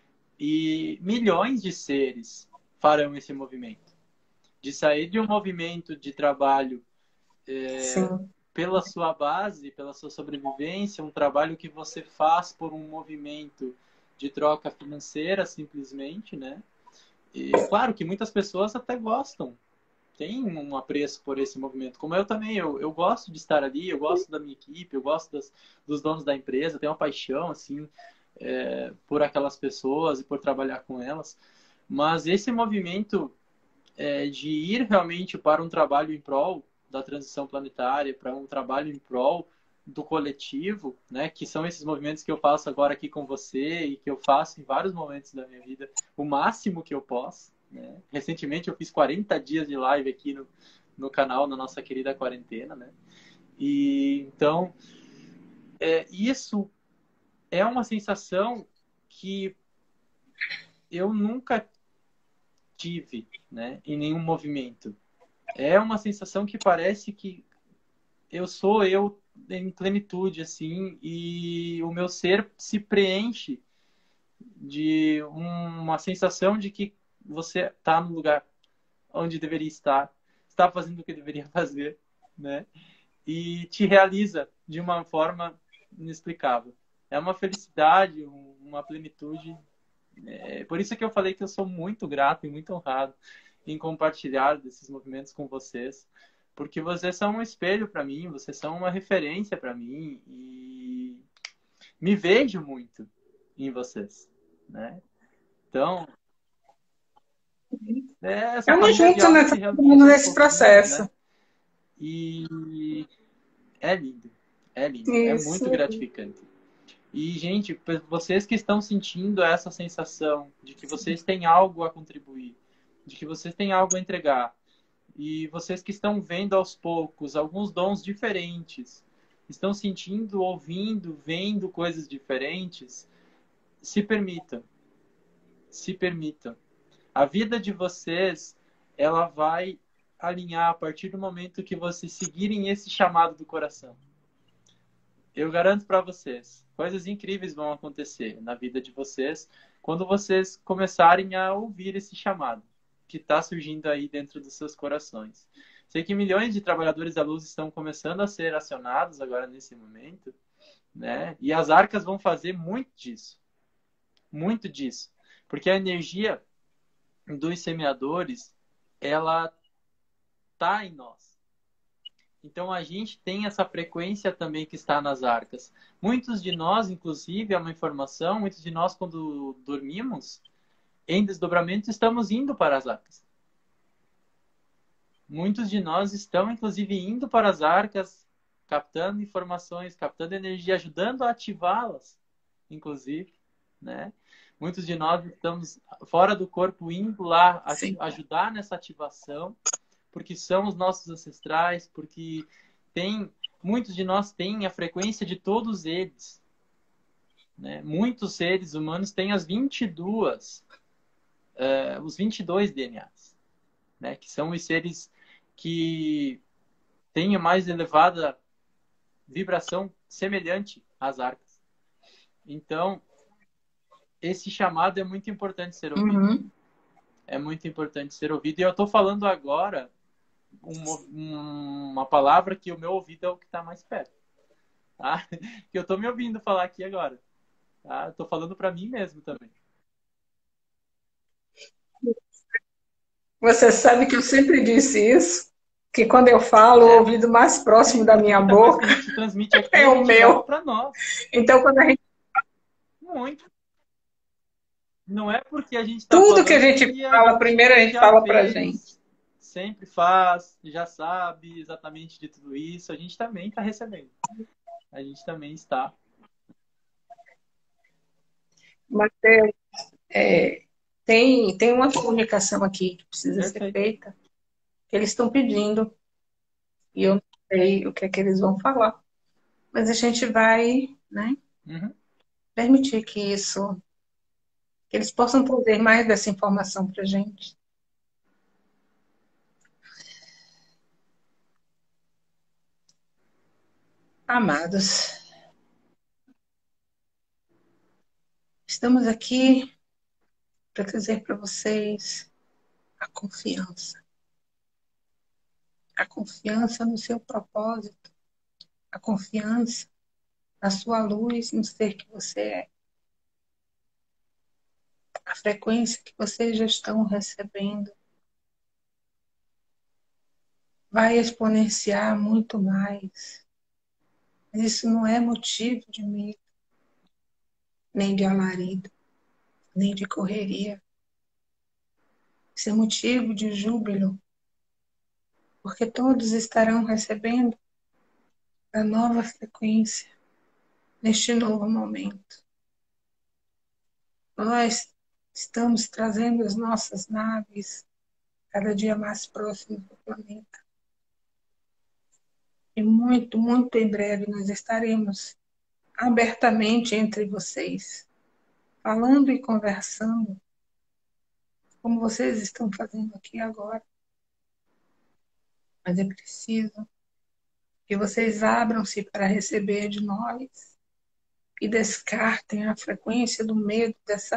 E milhões de seres farão esse movimento. De sair de um movimento de trabalho Sim. pela sua base, pela sua sobrevivência, um trabalho que você faz por um movimento de troca financeira, simplesmente, né? E claro que muitas pessoas até gostam, tem um apreço por esse movimento. Como eu também, eu gosto de estar ali, eu gosto da minha equipe, eu gosto dos donos da empresa, tenho uma paixão, assim, por aquelas pessoas e por trabalhar com elas. Mas esse movimento de ir realmente para um trabalho em prol da transição planetária, para um trabalho em prol do coletivo, né, que são esses movimentos que eu faço agora aqui com você e que eu faço em vários momentos da minha vida, o máximo que eu posso, né? Recentemente eu fiz 40 dias de live aqui no canal, na nossa querida quarentena, né? E então, isso é uma sensação que eu nunca tive, né, em nenhum movimento. É uma sensação que parece que eu sou eu em plenitude, assim, e o meu ser se preenche de uma sensação de que você está no lugar onde deveria estar, está fazendo o que deveria fazer, né? E te realiza de uma forma inexplicável. É uma felicidade, uma plenitude. Por isso que eu falei que eu sou muito grato e muito honrado em compartilhar desses movimentos com vocês, porque vocês são um espelho para mim, vocês são uma referência para mim e me vejo muito em vocês, né? Então, essa Estamos família de juntos alma se reunindo aos nesse pouquinhos, processo. né? E é lindo, é lindo, é muito Isso. gratificante. E, gente, vocês que estão sentindo essa sensação de que vocês têm algo a contribuir, de que vocês têm algo a entregar, e vocês que estão vendo aos poucos alguns dons diferentes, estão sentindo, ouvindo, vendo coisas diferentes, se permitam, se permitam. A vida de vocês, ela vai alinhar a partir do momento que vocês seguirem esse chamado do coração. Eu garanto para vocês, coisas incríveis vão acontecer na vida de vocês quando vocês começarem a ouvir esse chamado que está surgindo aí dentro dos seus corações. Sei que milhões de trabalhadores da luz estão começando a ser acionados agora nesse momento, né? E as arcas vão fazer muito disso, porque a energia dos semeadores, ela está em nós. Então a gente tem essa frequência também que está nas arcas. Muitos de nós, inclusive, é uma informação, muitos de nós quando dormimos, em desdobramento, estamos indo para as arcas. Muitos de nós estão, inclusive, indo para as arcas, captando informações, captando energia, ajudando a ativá-las, inclusive, né? Muitos de nós estamos fora do corpo indo lá Sim. ajudar nessa ativação, porque são os nossos ancestrais, porque muitos de nós têm a frequência de todos eles. Né? Muitos seres humanos têm os 22 DNAs, né? Que são os seres que têm a mais elevada vibração semelhante às arcas. Então, esse chamado é muito importante ser ouvido. Uhum. É muito importante ser ouvido. E eu estou falando agora uma palavra que o meu ouvido é o que está mais perto. Tá? Que eu estou me ouvindo falar aqui agora. Tá? Estou falando para mim mesmo também. Você sabe que eu sempre disse isso, que quando eu falo, o ouvido mais próximo da minha Muita coisa boca que a gente transmite aqui, é a o gente leva meu. para nós. Então, quando a gente, Muito. Não é porque a gente está tudo que a falando gente que a fala, primeiro a gente gente já fala pra gente. fez, sempre faz, já sabe exatamente de tudo isso. A gente também está recebendo. A gente também está. Mateus, tem uma comunicação aqui que precisa ser Perfeito. feita, que eles estão pedindo, e eu não sei o que é que eles vão falar. Mas a gente vai, né, Uhum. permitir que eles possam trazer mais dessa informação pra gente. Amados, estamos aqui para trazer para vocês a confiança. A confiança no seu propósito, a confiança na sua luz, no ser que você é. A frequência que vocês já estão recebendo vai exponenciar muito mais. Mas isso não é motivo de medo, nem de alarido, nem de correria. Isso é motivo de júbilo, porque todos estarão recebendo a nova frequência neste novo momento. Nós estamos trazendo as nossas naves cada dia mais próximas do planeta. E muito, muito em breve nós estaremos abertamente entre vocês, falando e conversando, como vocês estão fazendo aqui agora. Mas é preciso que vocês abram-se para receber de nós e descartem a frequência do medo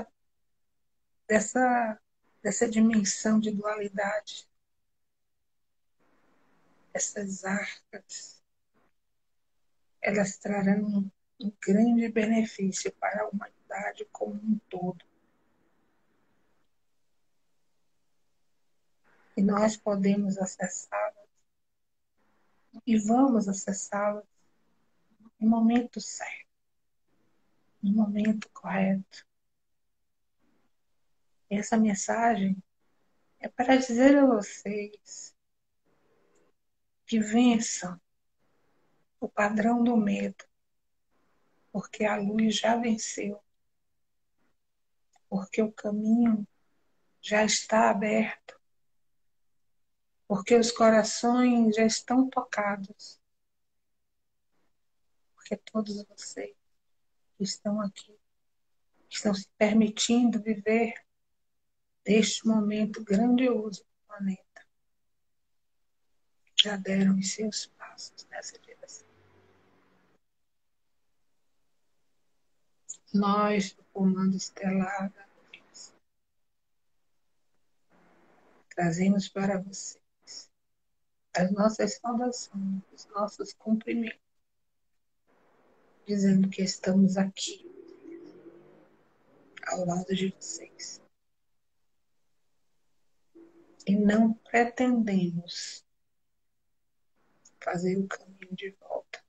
dessa, dessa dimensão de dualidade, essas arcas. Elas trarão um grande benefício para a humanidade como um todo. E nós podemos acessá-las e vamos acessá-las no momento certo, no momento correto. E essa mensagem é para dizer a vocês que vençam o padrão do medo, porque a luz já venceu, porque o caminho já está aberto, porque os corações já estão tocados, porque todos vocês que estão aqui estão se permitindo viver deste momento grandioso do planeta. Já deram os seus passos nessa direção. Nós, do Comando Estelar da Luz, trazemos para vocês as nossas saudações, os nossos cumprimentos, dizendo que estamos aqui, ao lado de vocês. E não pretendemos fazer o caminho de volta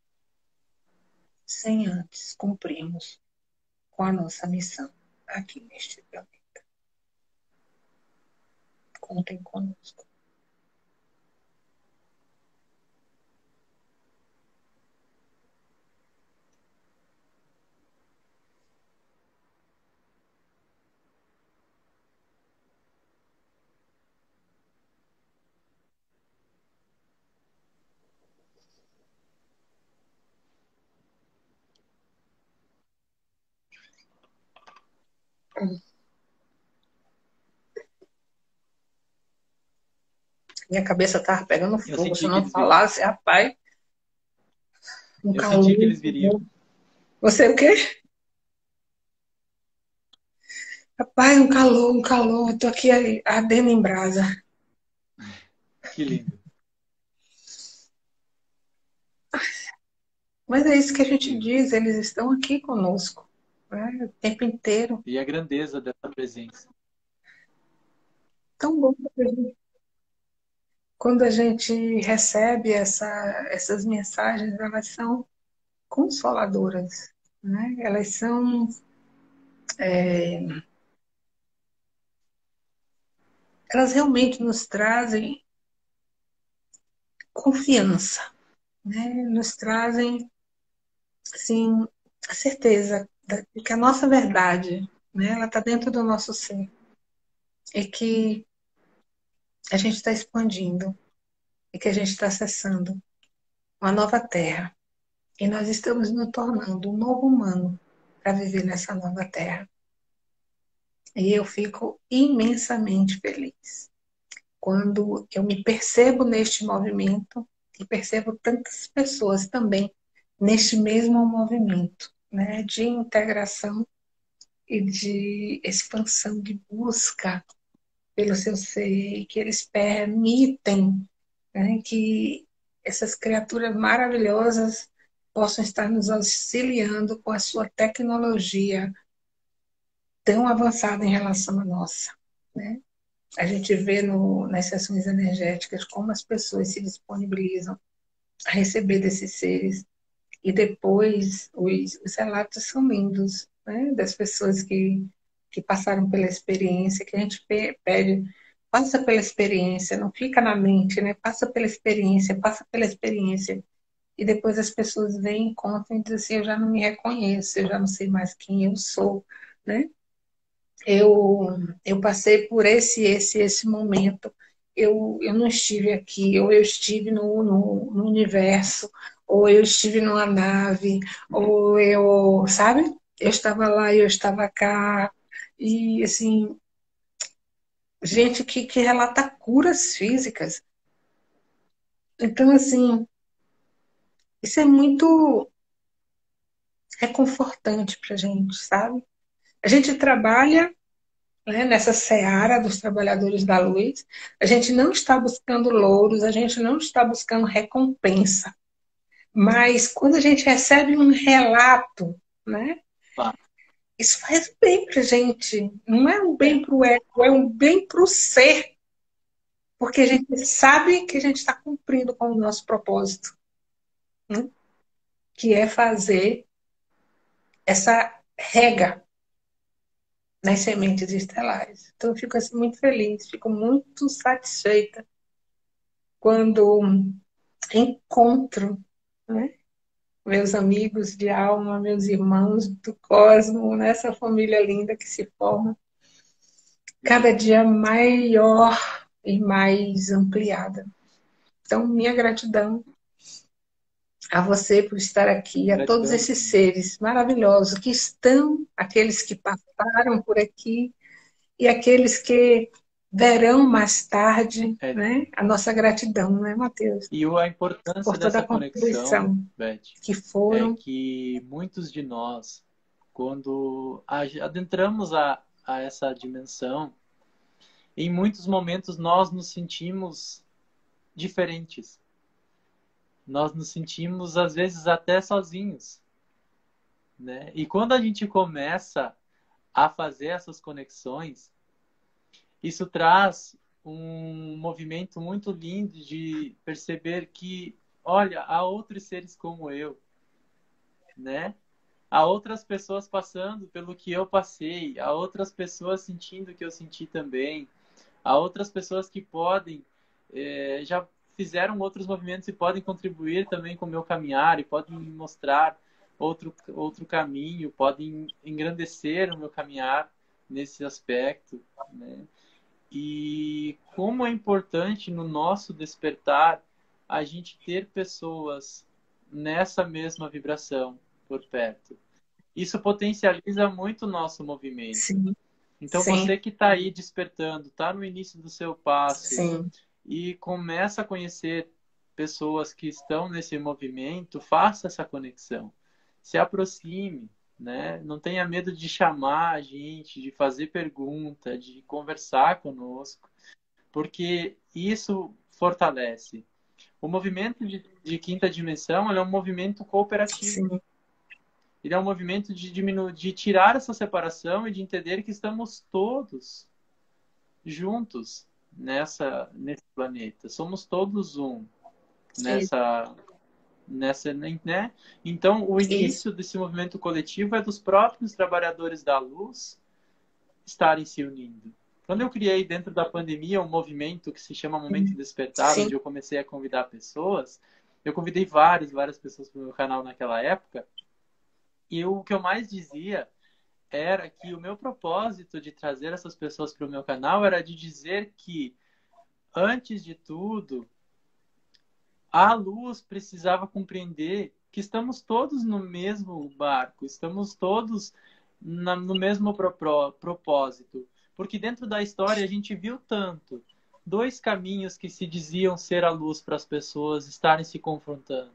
sem antes cumprirmos com a nossa missão aqui neste planeta. Contem conosco. Minha cabeça estava pegando Eu fogo. Se senti eu que não eles viriam. falasse, rapaz, um Eu senti que calor. eles viriam. Você o quê? Rapaz, um calor, um calor. Eu tô aqui ardendo em brasa. Que lindo. Mas é isso que a Que gente lindo. diz, eles estão aqui conosco, né, o tempo inteiro. E a grandeza dessa presença. Tão bom quando a gente recebe essas mensagens, elas são consoladoras, né? Elas realmente nos trazem confiança, né? Nos trazem, assim, a certeza de que a nossa verdade, né? Ela está dentro do nosso ser e que a gente está expandindo e que a gente está acessando uma nova terra. E nós estamos nos tornando um novo humano para viver nessa nova terra. E eu fico imensamente feliz quando eu me percebo neste movimento e percebo tantas pessoas também neste mesmo movimento, né, de integração e de expansão, de busca pelo seu ser, que eles permitem, né, que essas criaturas maravilhosas possam estar nos auxiliando com a sua tecnologia tão avançada em relação à nossa, né? A gente vê nas sessões energéticas como as pessoas se disponibilizam a receber desses seres e depois os relatos são lindos, né? Das pessoas que passaram pela experiência, que a gente pede, passa pela experiência, não fica na mente, né? Passa pela experiência. E depois as pessoas vêm e contam e dizem assim, eu já não me reconheço, eu já não sei mais quem eu sou, né? Eu passei por esse momento. Eu não estive aqui, ou eu estive no universo, ou eu estive numa nave, ou eu, sabe? Eu estava lá, eu estava cá. E, assim, gente que relata curas físicas. Então, assim, isso é muito reconfortante para a gente, sabe? A gente trabalha, né, nessa seara dos trabalhadores da luz, a gente não está buscando louros, a gente não está buscando recompensa, mas quando a gente recebe um relato, né, Tá. isso faz bem para a gente, não é um bem para o ego, é um bem para o ser, porque a gente sabe que a gente está cumprindo com o nosso propósito, né, que é fazer essa rega nas sementes estelares. Então, eu fico assim, muito feliz, fico muito satisfeita quando encontro, né, meus amigos de alma, meus irmãos do cosmo, nessa família linda que se forma, cada dia maior e mais ampliada. Então, minha gratidão a você por estar aqui, a todos Gratidão esses minha. seres maravilhosos que estão, aqueles que passaram por aqui e aqueles que verão mais tarde, É, né? A nossa gratidão, né, Matheus? e a importância Por toda dessa a conexão, contribuição Beth, que é foram. que muitos de nós, quando adentramos a essa dimensão, em muitos momentos nós nos sentimos diferentes. Nós nos sentimos, às vezes, até sozinhos, né? E quando a gente começa a fazer essas conexões, isso traz um movimento muito lindo de perceber que, olha, há outros seres como eu, né? Há outras pessoas passando pelo que eu passei, há outras pessoas sentindo o que eu senti também, há outras pessoas que podem, já fizeram outros movimentos e podem contribuir também com o meu caminhar e podem me mostrar outro caminho, podem engrandecer o meu caminhar nesse aspecto, né? E como é importante no nosso despertar a gente ter pessoas nessa mesma vibração por perto. Isso potencializa muito o nosso movimento. Sim. Então, sim, você que está aí despertando, está no início do seu passo sim, e começa a conhecer pessoas que estão nesse movimento, faça essa conexão. Se aproxime, né? Não tenha medo de chamar a gente, de fazer pergunta, de conversar conosco, porque isso fortalece. O movimento de quinta dimensão, ele é um movimento cooperativo. sim, Ele é um movimento de diminuir, de tirar essa separação e de entender que estamos todos juntos nesse planeta. Somos todos um isso, nessa, né? Então, o isso, início desse movimento coletivo é dos próprios trabalhadores da luz estarem se unindo. Quando eu criei dentro da pandemia um movimento que se chama Momento Despertar, sim, onde eu comecei a convidar pessoas, eu convidei várias pessoas para o meu canal naquela época, e o que eu mais dizia era que o meu propósito de trazer essas pessoas para o meu canal era de dizer que, antes de tudo, a luz precisava compreender que estamos todos no mesmo barco, estamos todos no mesmo propósito. Porque dentro da história a gente viu tanto dois caminhos que se diziam ser a luz para as pessoas estarem se confrontando.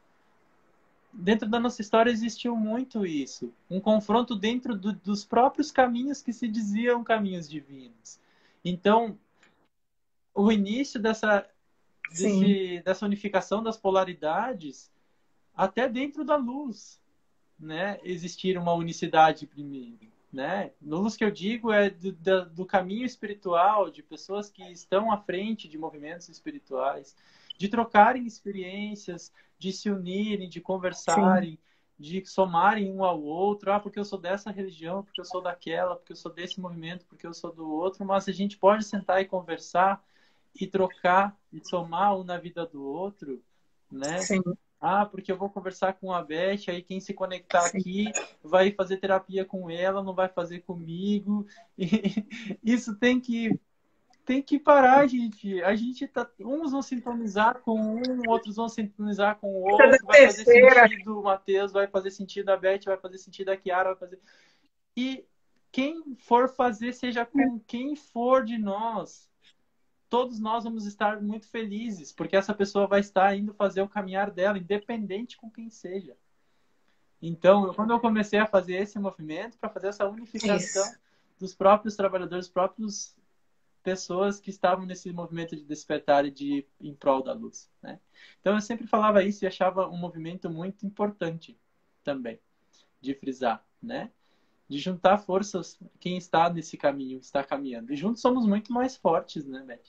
Dentro da nossa história existiu muito isso. Um confronto dentro dos próprios caminhos que se diziam caminhos divinos. Então, o início sim, dessa unificação das polaridades, até dentro da luz, né, existir uma unicidade primeiro. Né? Luz que eu digo é do caminho espiritual, de pessoas que estão à frente de movimentos espirituais, de trocarem experiências, de se unirem, de sim, conversarem, de somarem um ao outro. Ah, porque eu sou dessa religião, porque eu sou daquela, porque eu sou desse movimento, porque eu sou do outro. Mas a gente pode sentar e conversar e trocar e somar um na vida do outro, né? sim, Ah, porque eu vou conversar com a Beth, aí quem se conectar sim. aqui vai fazer terapia com ela, não vai fazer comigo. E isso tem que parar, gente. A gente tá, uns vão sintonizar com um, outros vão sintonizar com o Essa da outro, vai fazer terceira, sentido o Matheus, vai fazer sentido a Beth, vai fazer sentido a Kiara, vai fazer. E quem for fazer, seja com quem for de nós, todos nós vamos estar muito felizes, porque essa pessoa vai estar indo fazer o caminhar dela, independente com quem seja. Então, quando eu comecei a fazer esse movimento, para fazer essa unificação isso. dos próprios trabalhadores, próprios pessoas que estavam nesse movimento de despertar e de em prol da luz, né? Então, eu sempre falava isso e achava um movimento muito importante também, de frisar, né? De juntar forças, quem está nesse caminho, está caminhando. E juntos somos muito mais fortes, né, Beth?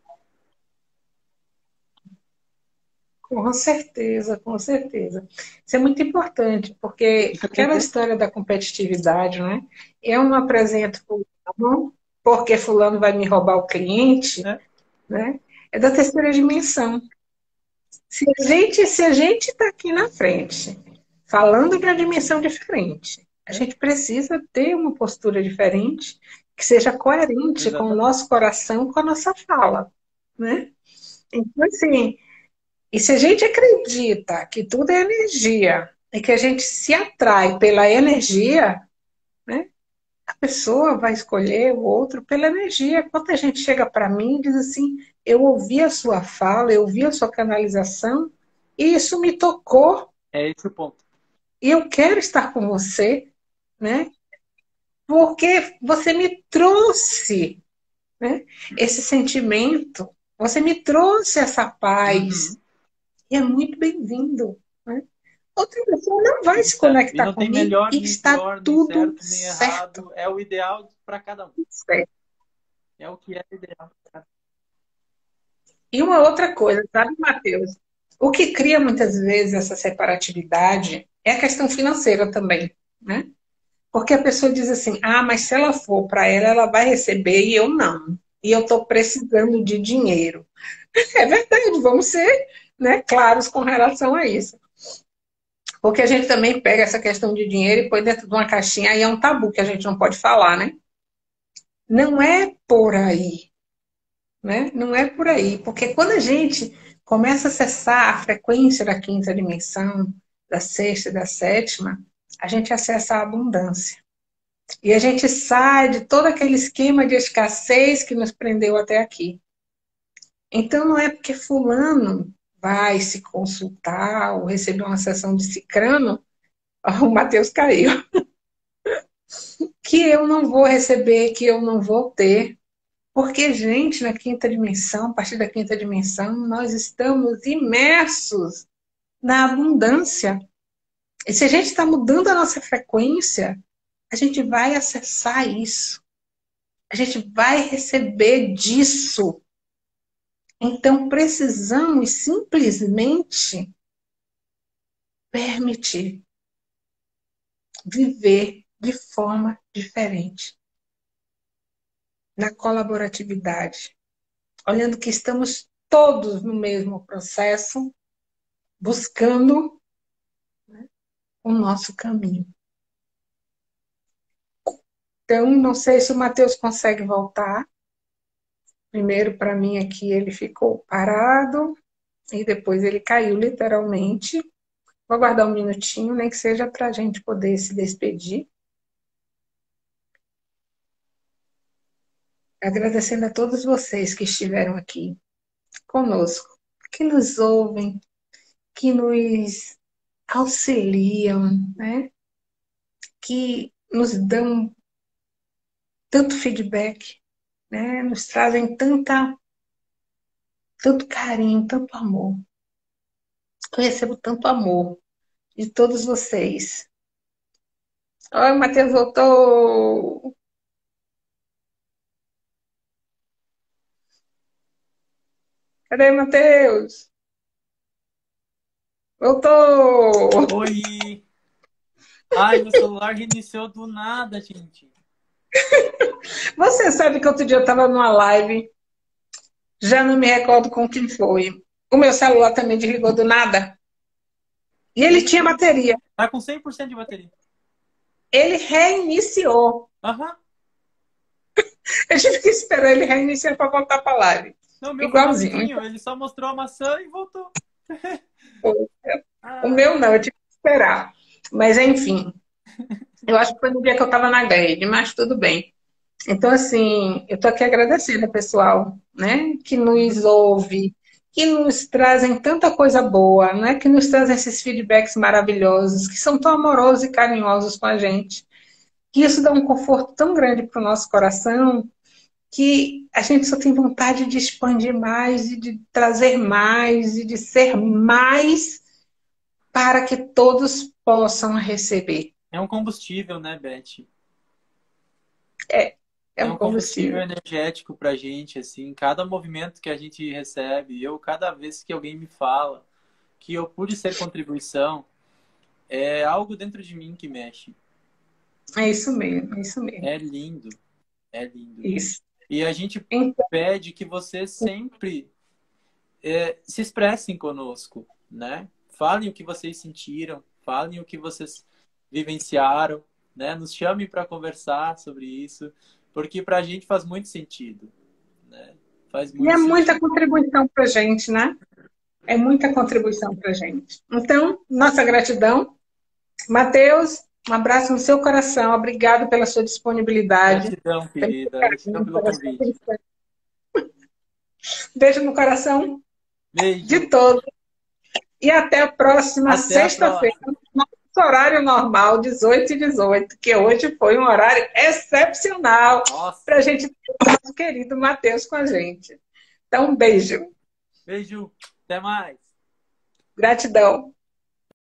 Com certeza, com certeza. Isso é muito importante, porque Isso aquela acredita? história da competitividade, né? Eu não apresento fulano porque fulano vai me roubar o cliente, É, né? É da terceira dimensão. Se a gente está aqui na frente, falando de uma dimensão diferente, a é, gente precisa ter uma postura diferente, que seja coerente com o exatamente. nosso coração, com a nossa fala, né? Então, assim, e se a gente acredita que tudo é energia e que a gente se atrai pela energia, né? A pessoa vai escolher o outro pela energia. Quando a gente chega para mim e diz assim, eu ouvi a sua fala, eu ouvi a sua canalização e isso me tocou É esse o ponto. e eu quero estar com você, né? Porque você me trouxe, né? Esse sentimento, você me trouxe essa paz Uhum. e é muito bem-vindo, né? Outra pessoa não vai se Exato. E conectar não tem comigo melhor, e nem está pior, nem tudo certo, nem certo. errado. É o ideal para cada um. Certo. É o que é ideal. E uma outra coisa, sabe, Matheus? O que cria muitas vezes essa separatividade é a questão financeira também, né? Porque a pessoa diz assim: ah, mas se ela for para ela, ela vai receber e eu não. E eu estou precisando de dinheiro. É verdade, vamos ser, né, claros com relação a isso. Porque a gente também pega essa questão de dinheiro e põe dentro de uma caixinha, aí é um tabu que a gente não pode falar, né? Não é por aí, né? Não é por aí, porque quando a gente começa a acessar a frequência da quinta dimensão, da sexta e da sétima, a gente acessa a abundância. E a gente sai de todo aquele esquema de escassez que nos prendeu até aqui. Então, não é porque fulano vai se consultar ou receber uma sessão de cicrano, o Matheus caiu, que eu não vou receber, que eu não vou ter. Porque, gente, na quinta dimensão, a partir da quinta dimensão, nós estamos imersos na abundância. E se a gente está mudando a nossa frequência, a gente vai acessar isso. A gente vai receber disso. Então, precisamos simplesmente permitir viver de forma diferente, na colaboratividade, olhando que estamos todos no mesmo processo, buscando, né, o nosso caminho. Então, não sei se o Matheus consegue voltar. Primeiro, para mim, aqui ele ficou parado e depois ele caiu literalmente. Vou aguardar um minutinho, nem que seja para a gente poder se despedir. Agradecendo a todos vocês que estiveram aqui conosco, que nos ouvem, que nos auxiliam, né? Que nos dão tanto feedback, né? Nos trazem tanto carinho, tanto amor. Eu recebo tanto amor de todos vocês. Oi, o Matheus voltou. Cadê o Matheus? Voltou! Oi! Ai, meu celular reiniciou do nada, gente. Você sabe que outro dia eu estava numa live, já não me recordo com quem foi. O meu celular também desligou do nada. E ele tinha bateria. Tá com 100% de bateria. Ele reiniciou. Aham. Eu tive que esperar ele reiniciar para voltar para a live. Não, o meu foi Igualzinho. rapidinho. Ele só mostrou a maçã e voltou. O meu não, eu tive que esperar. Mas, enfim, eu acho que foi no dia que eu estava na grade, mas tudo bem. Então, assim, eu estou aqui agradecendo ao pessoal, né, que nos ouve, que nos trazem tanta coisa boa, né, que nos trazem esses feedbacks maravilhosos, que são tão amorosos e carinhosos com a gente. Que isso dá um conforto tão grande para o nosso coração, que a gente só tem vontade de expandir mais, e de trazer mais, e de ser mais, para que todos possam receber. É um combustível, né, Beth? É É um um combustível combustível. energético pra gente, assim. Cada movimento que a gente recebe, cada vez que alguém me fala que eu pude ser contribuição, é algo dentro de mim que mexe. É isso mesmo, é isso mesmo. É lindo, é lindo. Isso. E a gente Então, pede que vocês sempre se expressem conosco, né? Falem o que vocês sentiram, falem o que vocês vivenciaram, né? Nos chamem para conversar sobre isso, porque para a gente faz muito sentido, né? Faz e é muito muita sentido. contribuição para a gente, né? É muita contribuição para a gente. Então, nossa gratidão. Matheus, um abraço no seu coração. Obrigado pela sua disponibilidade. Gratidão, Pelo seu querida. Gratidão carinho, pelo pela sua convite. atenção. Beijo no coração de Beijo. todos. E até a próxima Até a sexta-feira, próxima. no nosso horário normal, 18h18, que hoje foi um horário excepcional para a Nossa. gente ter o nosso querido Matheus com a gente. Então, um beijo. Beijo. Até mais. Gratidão.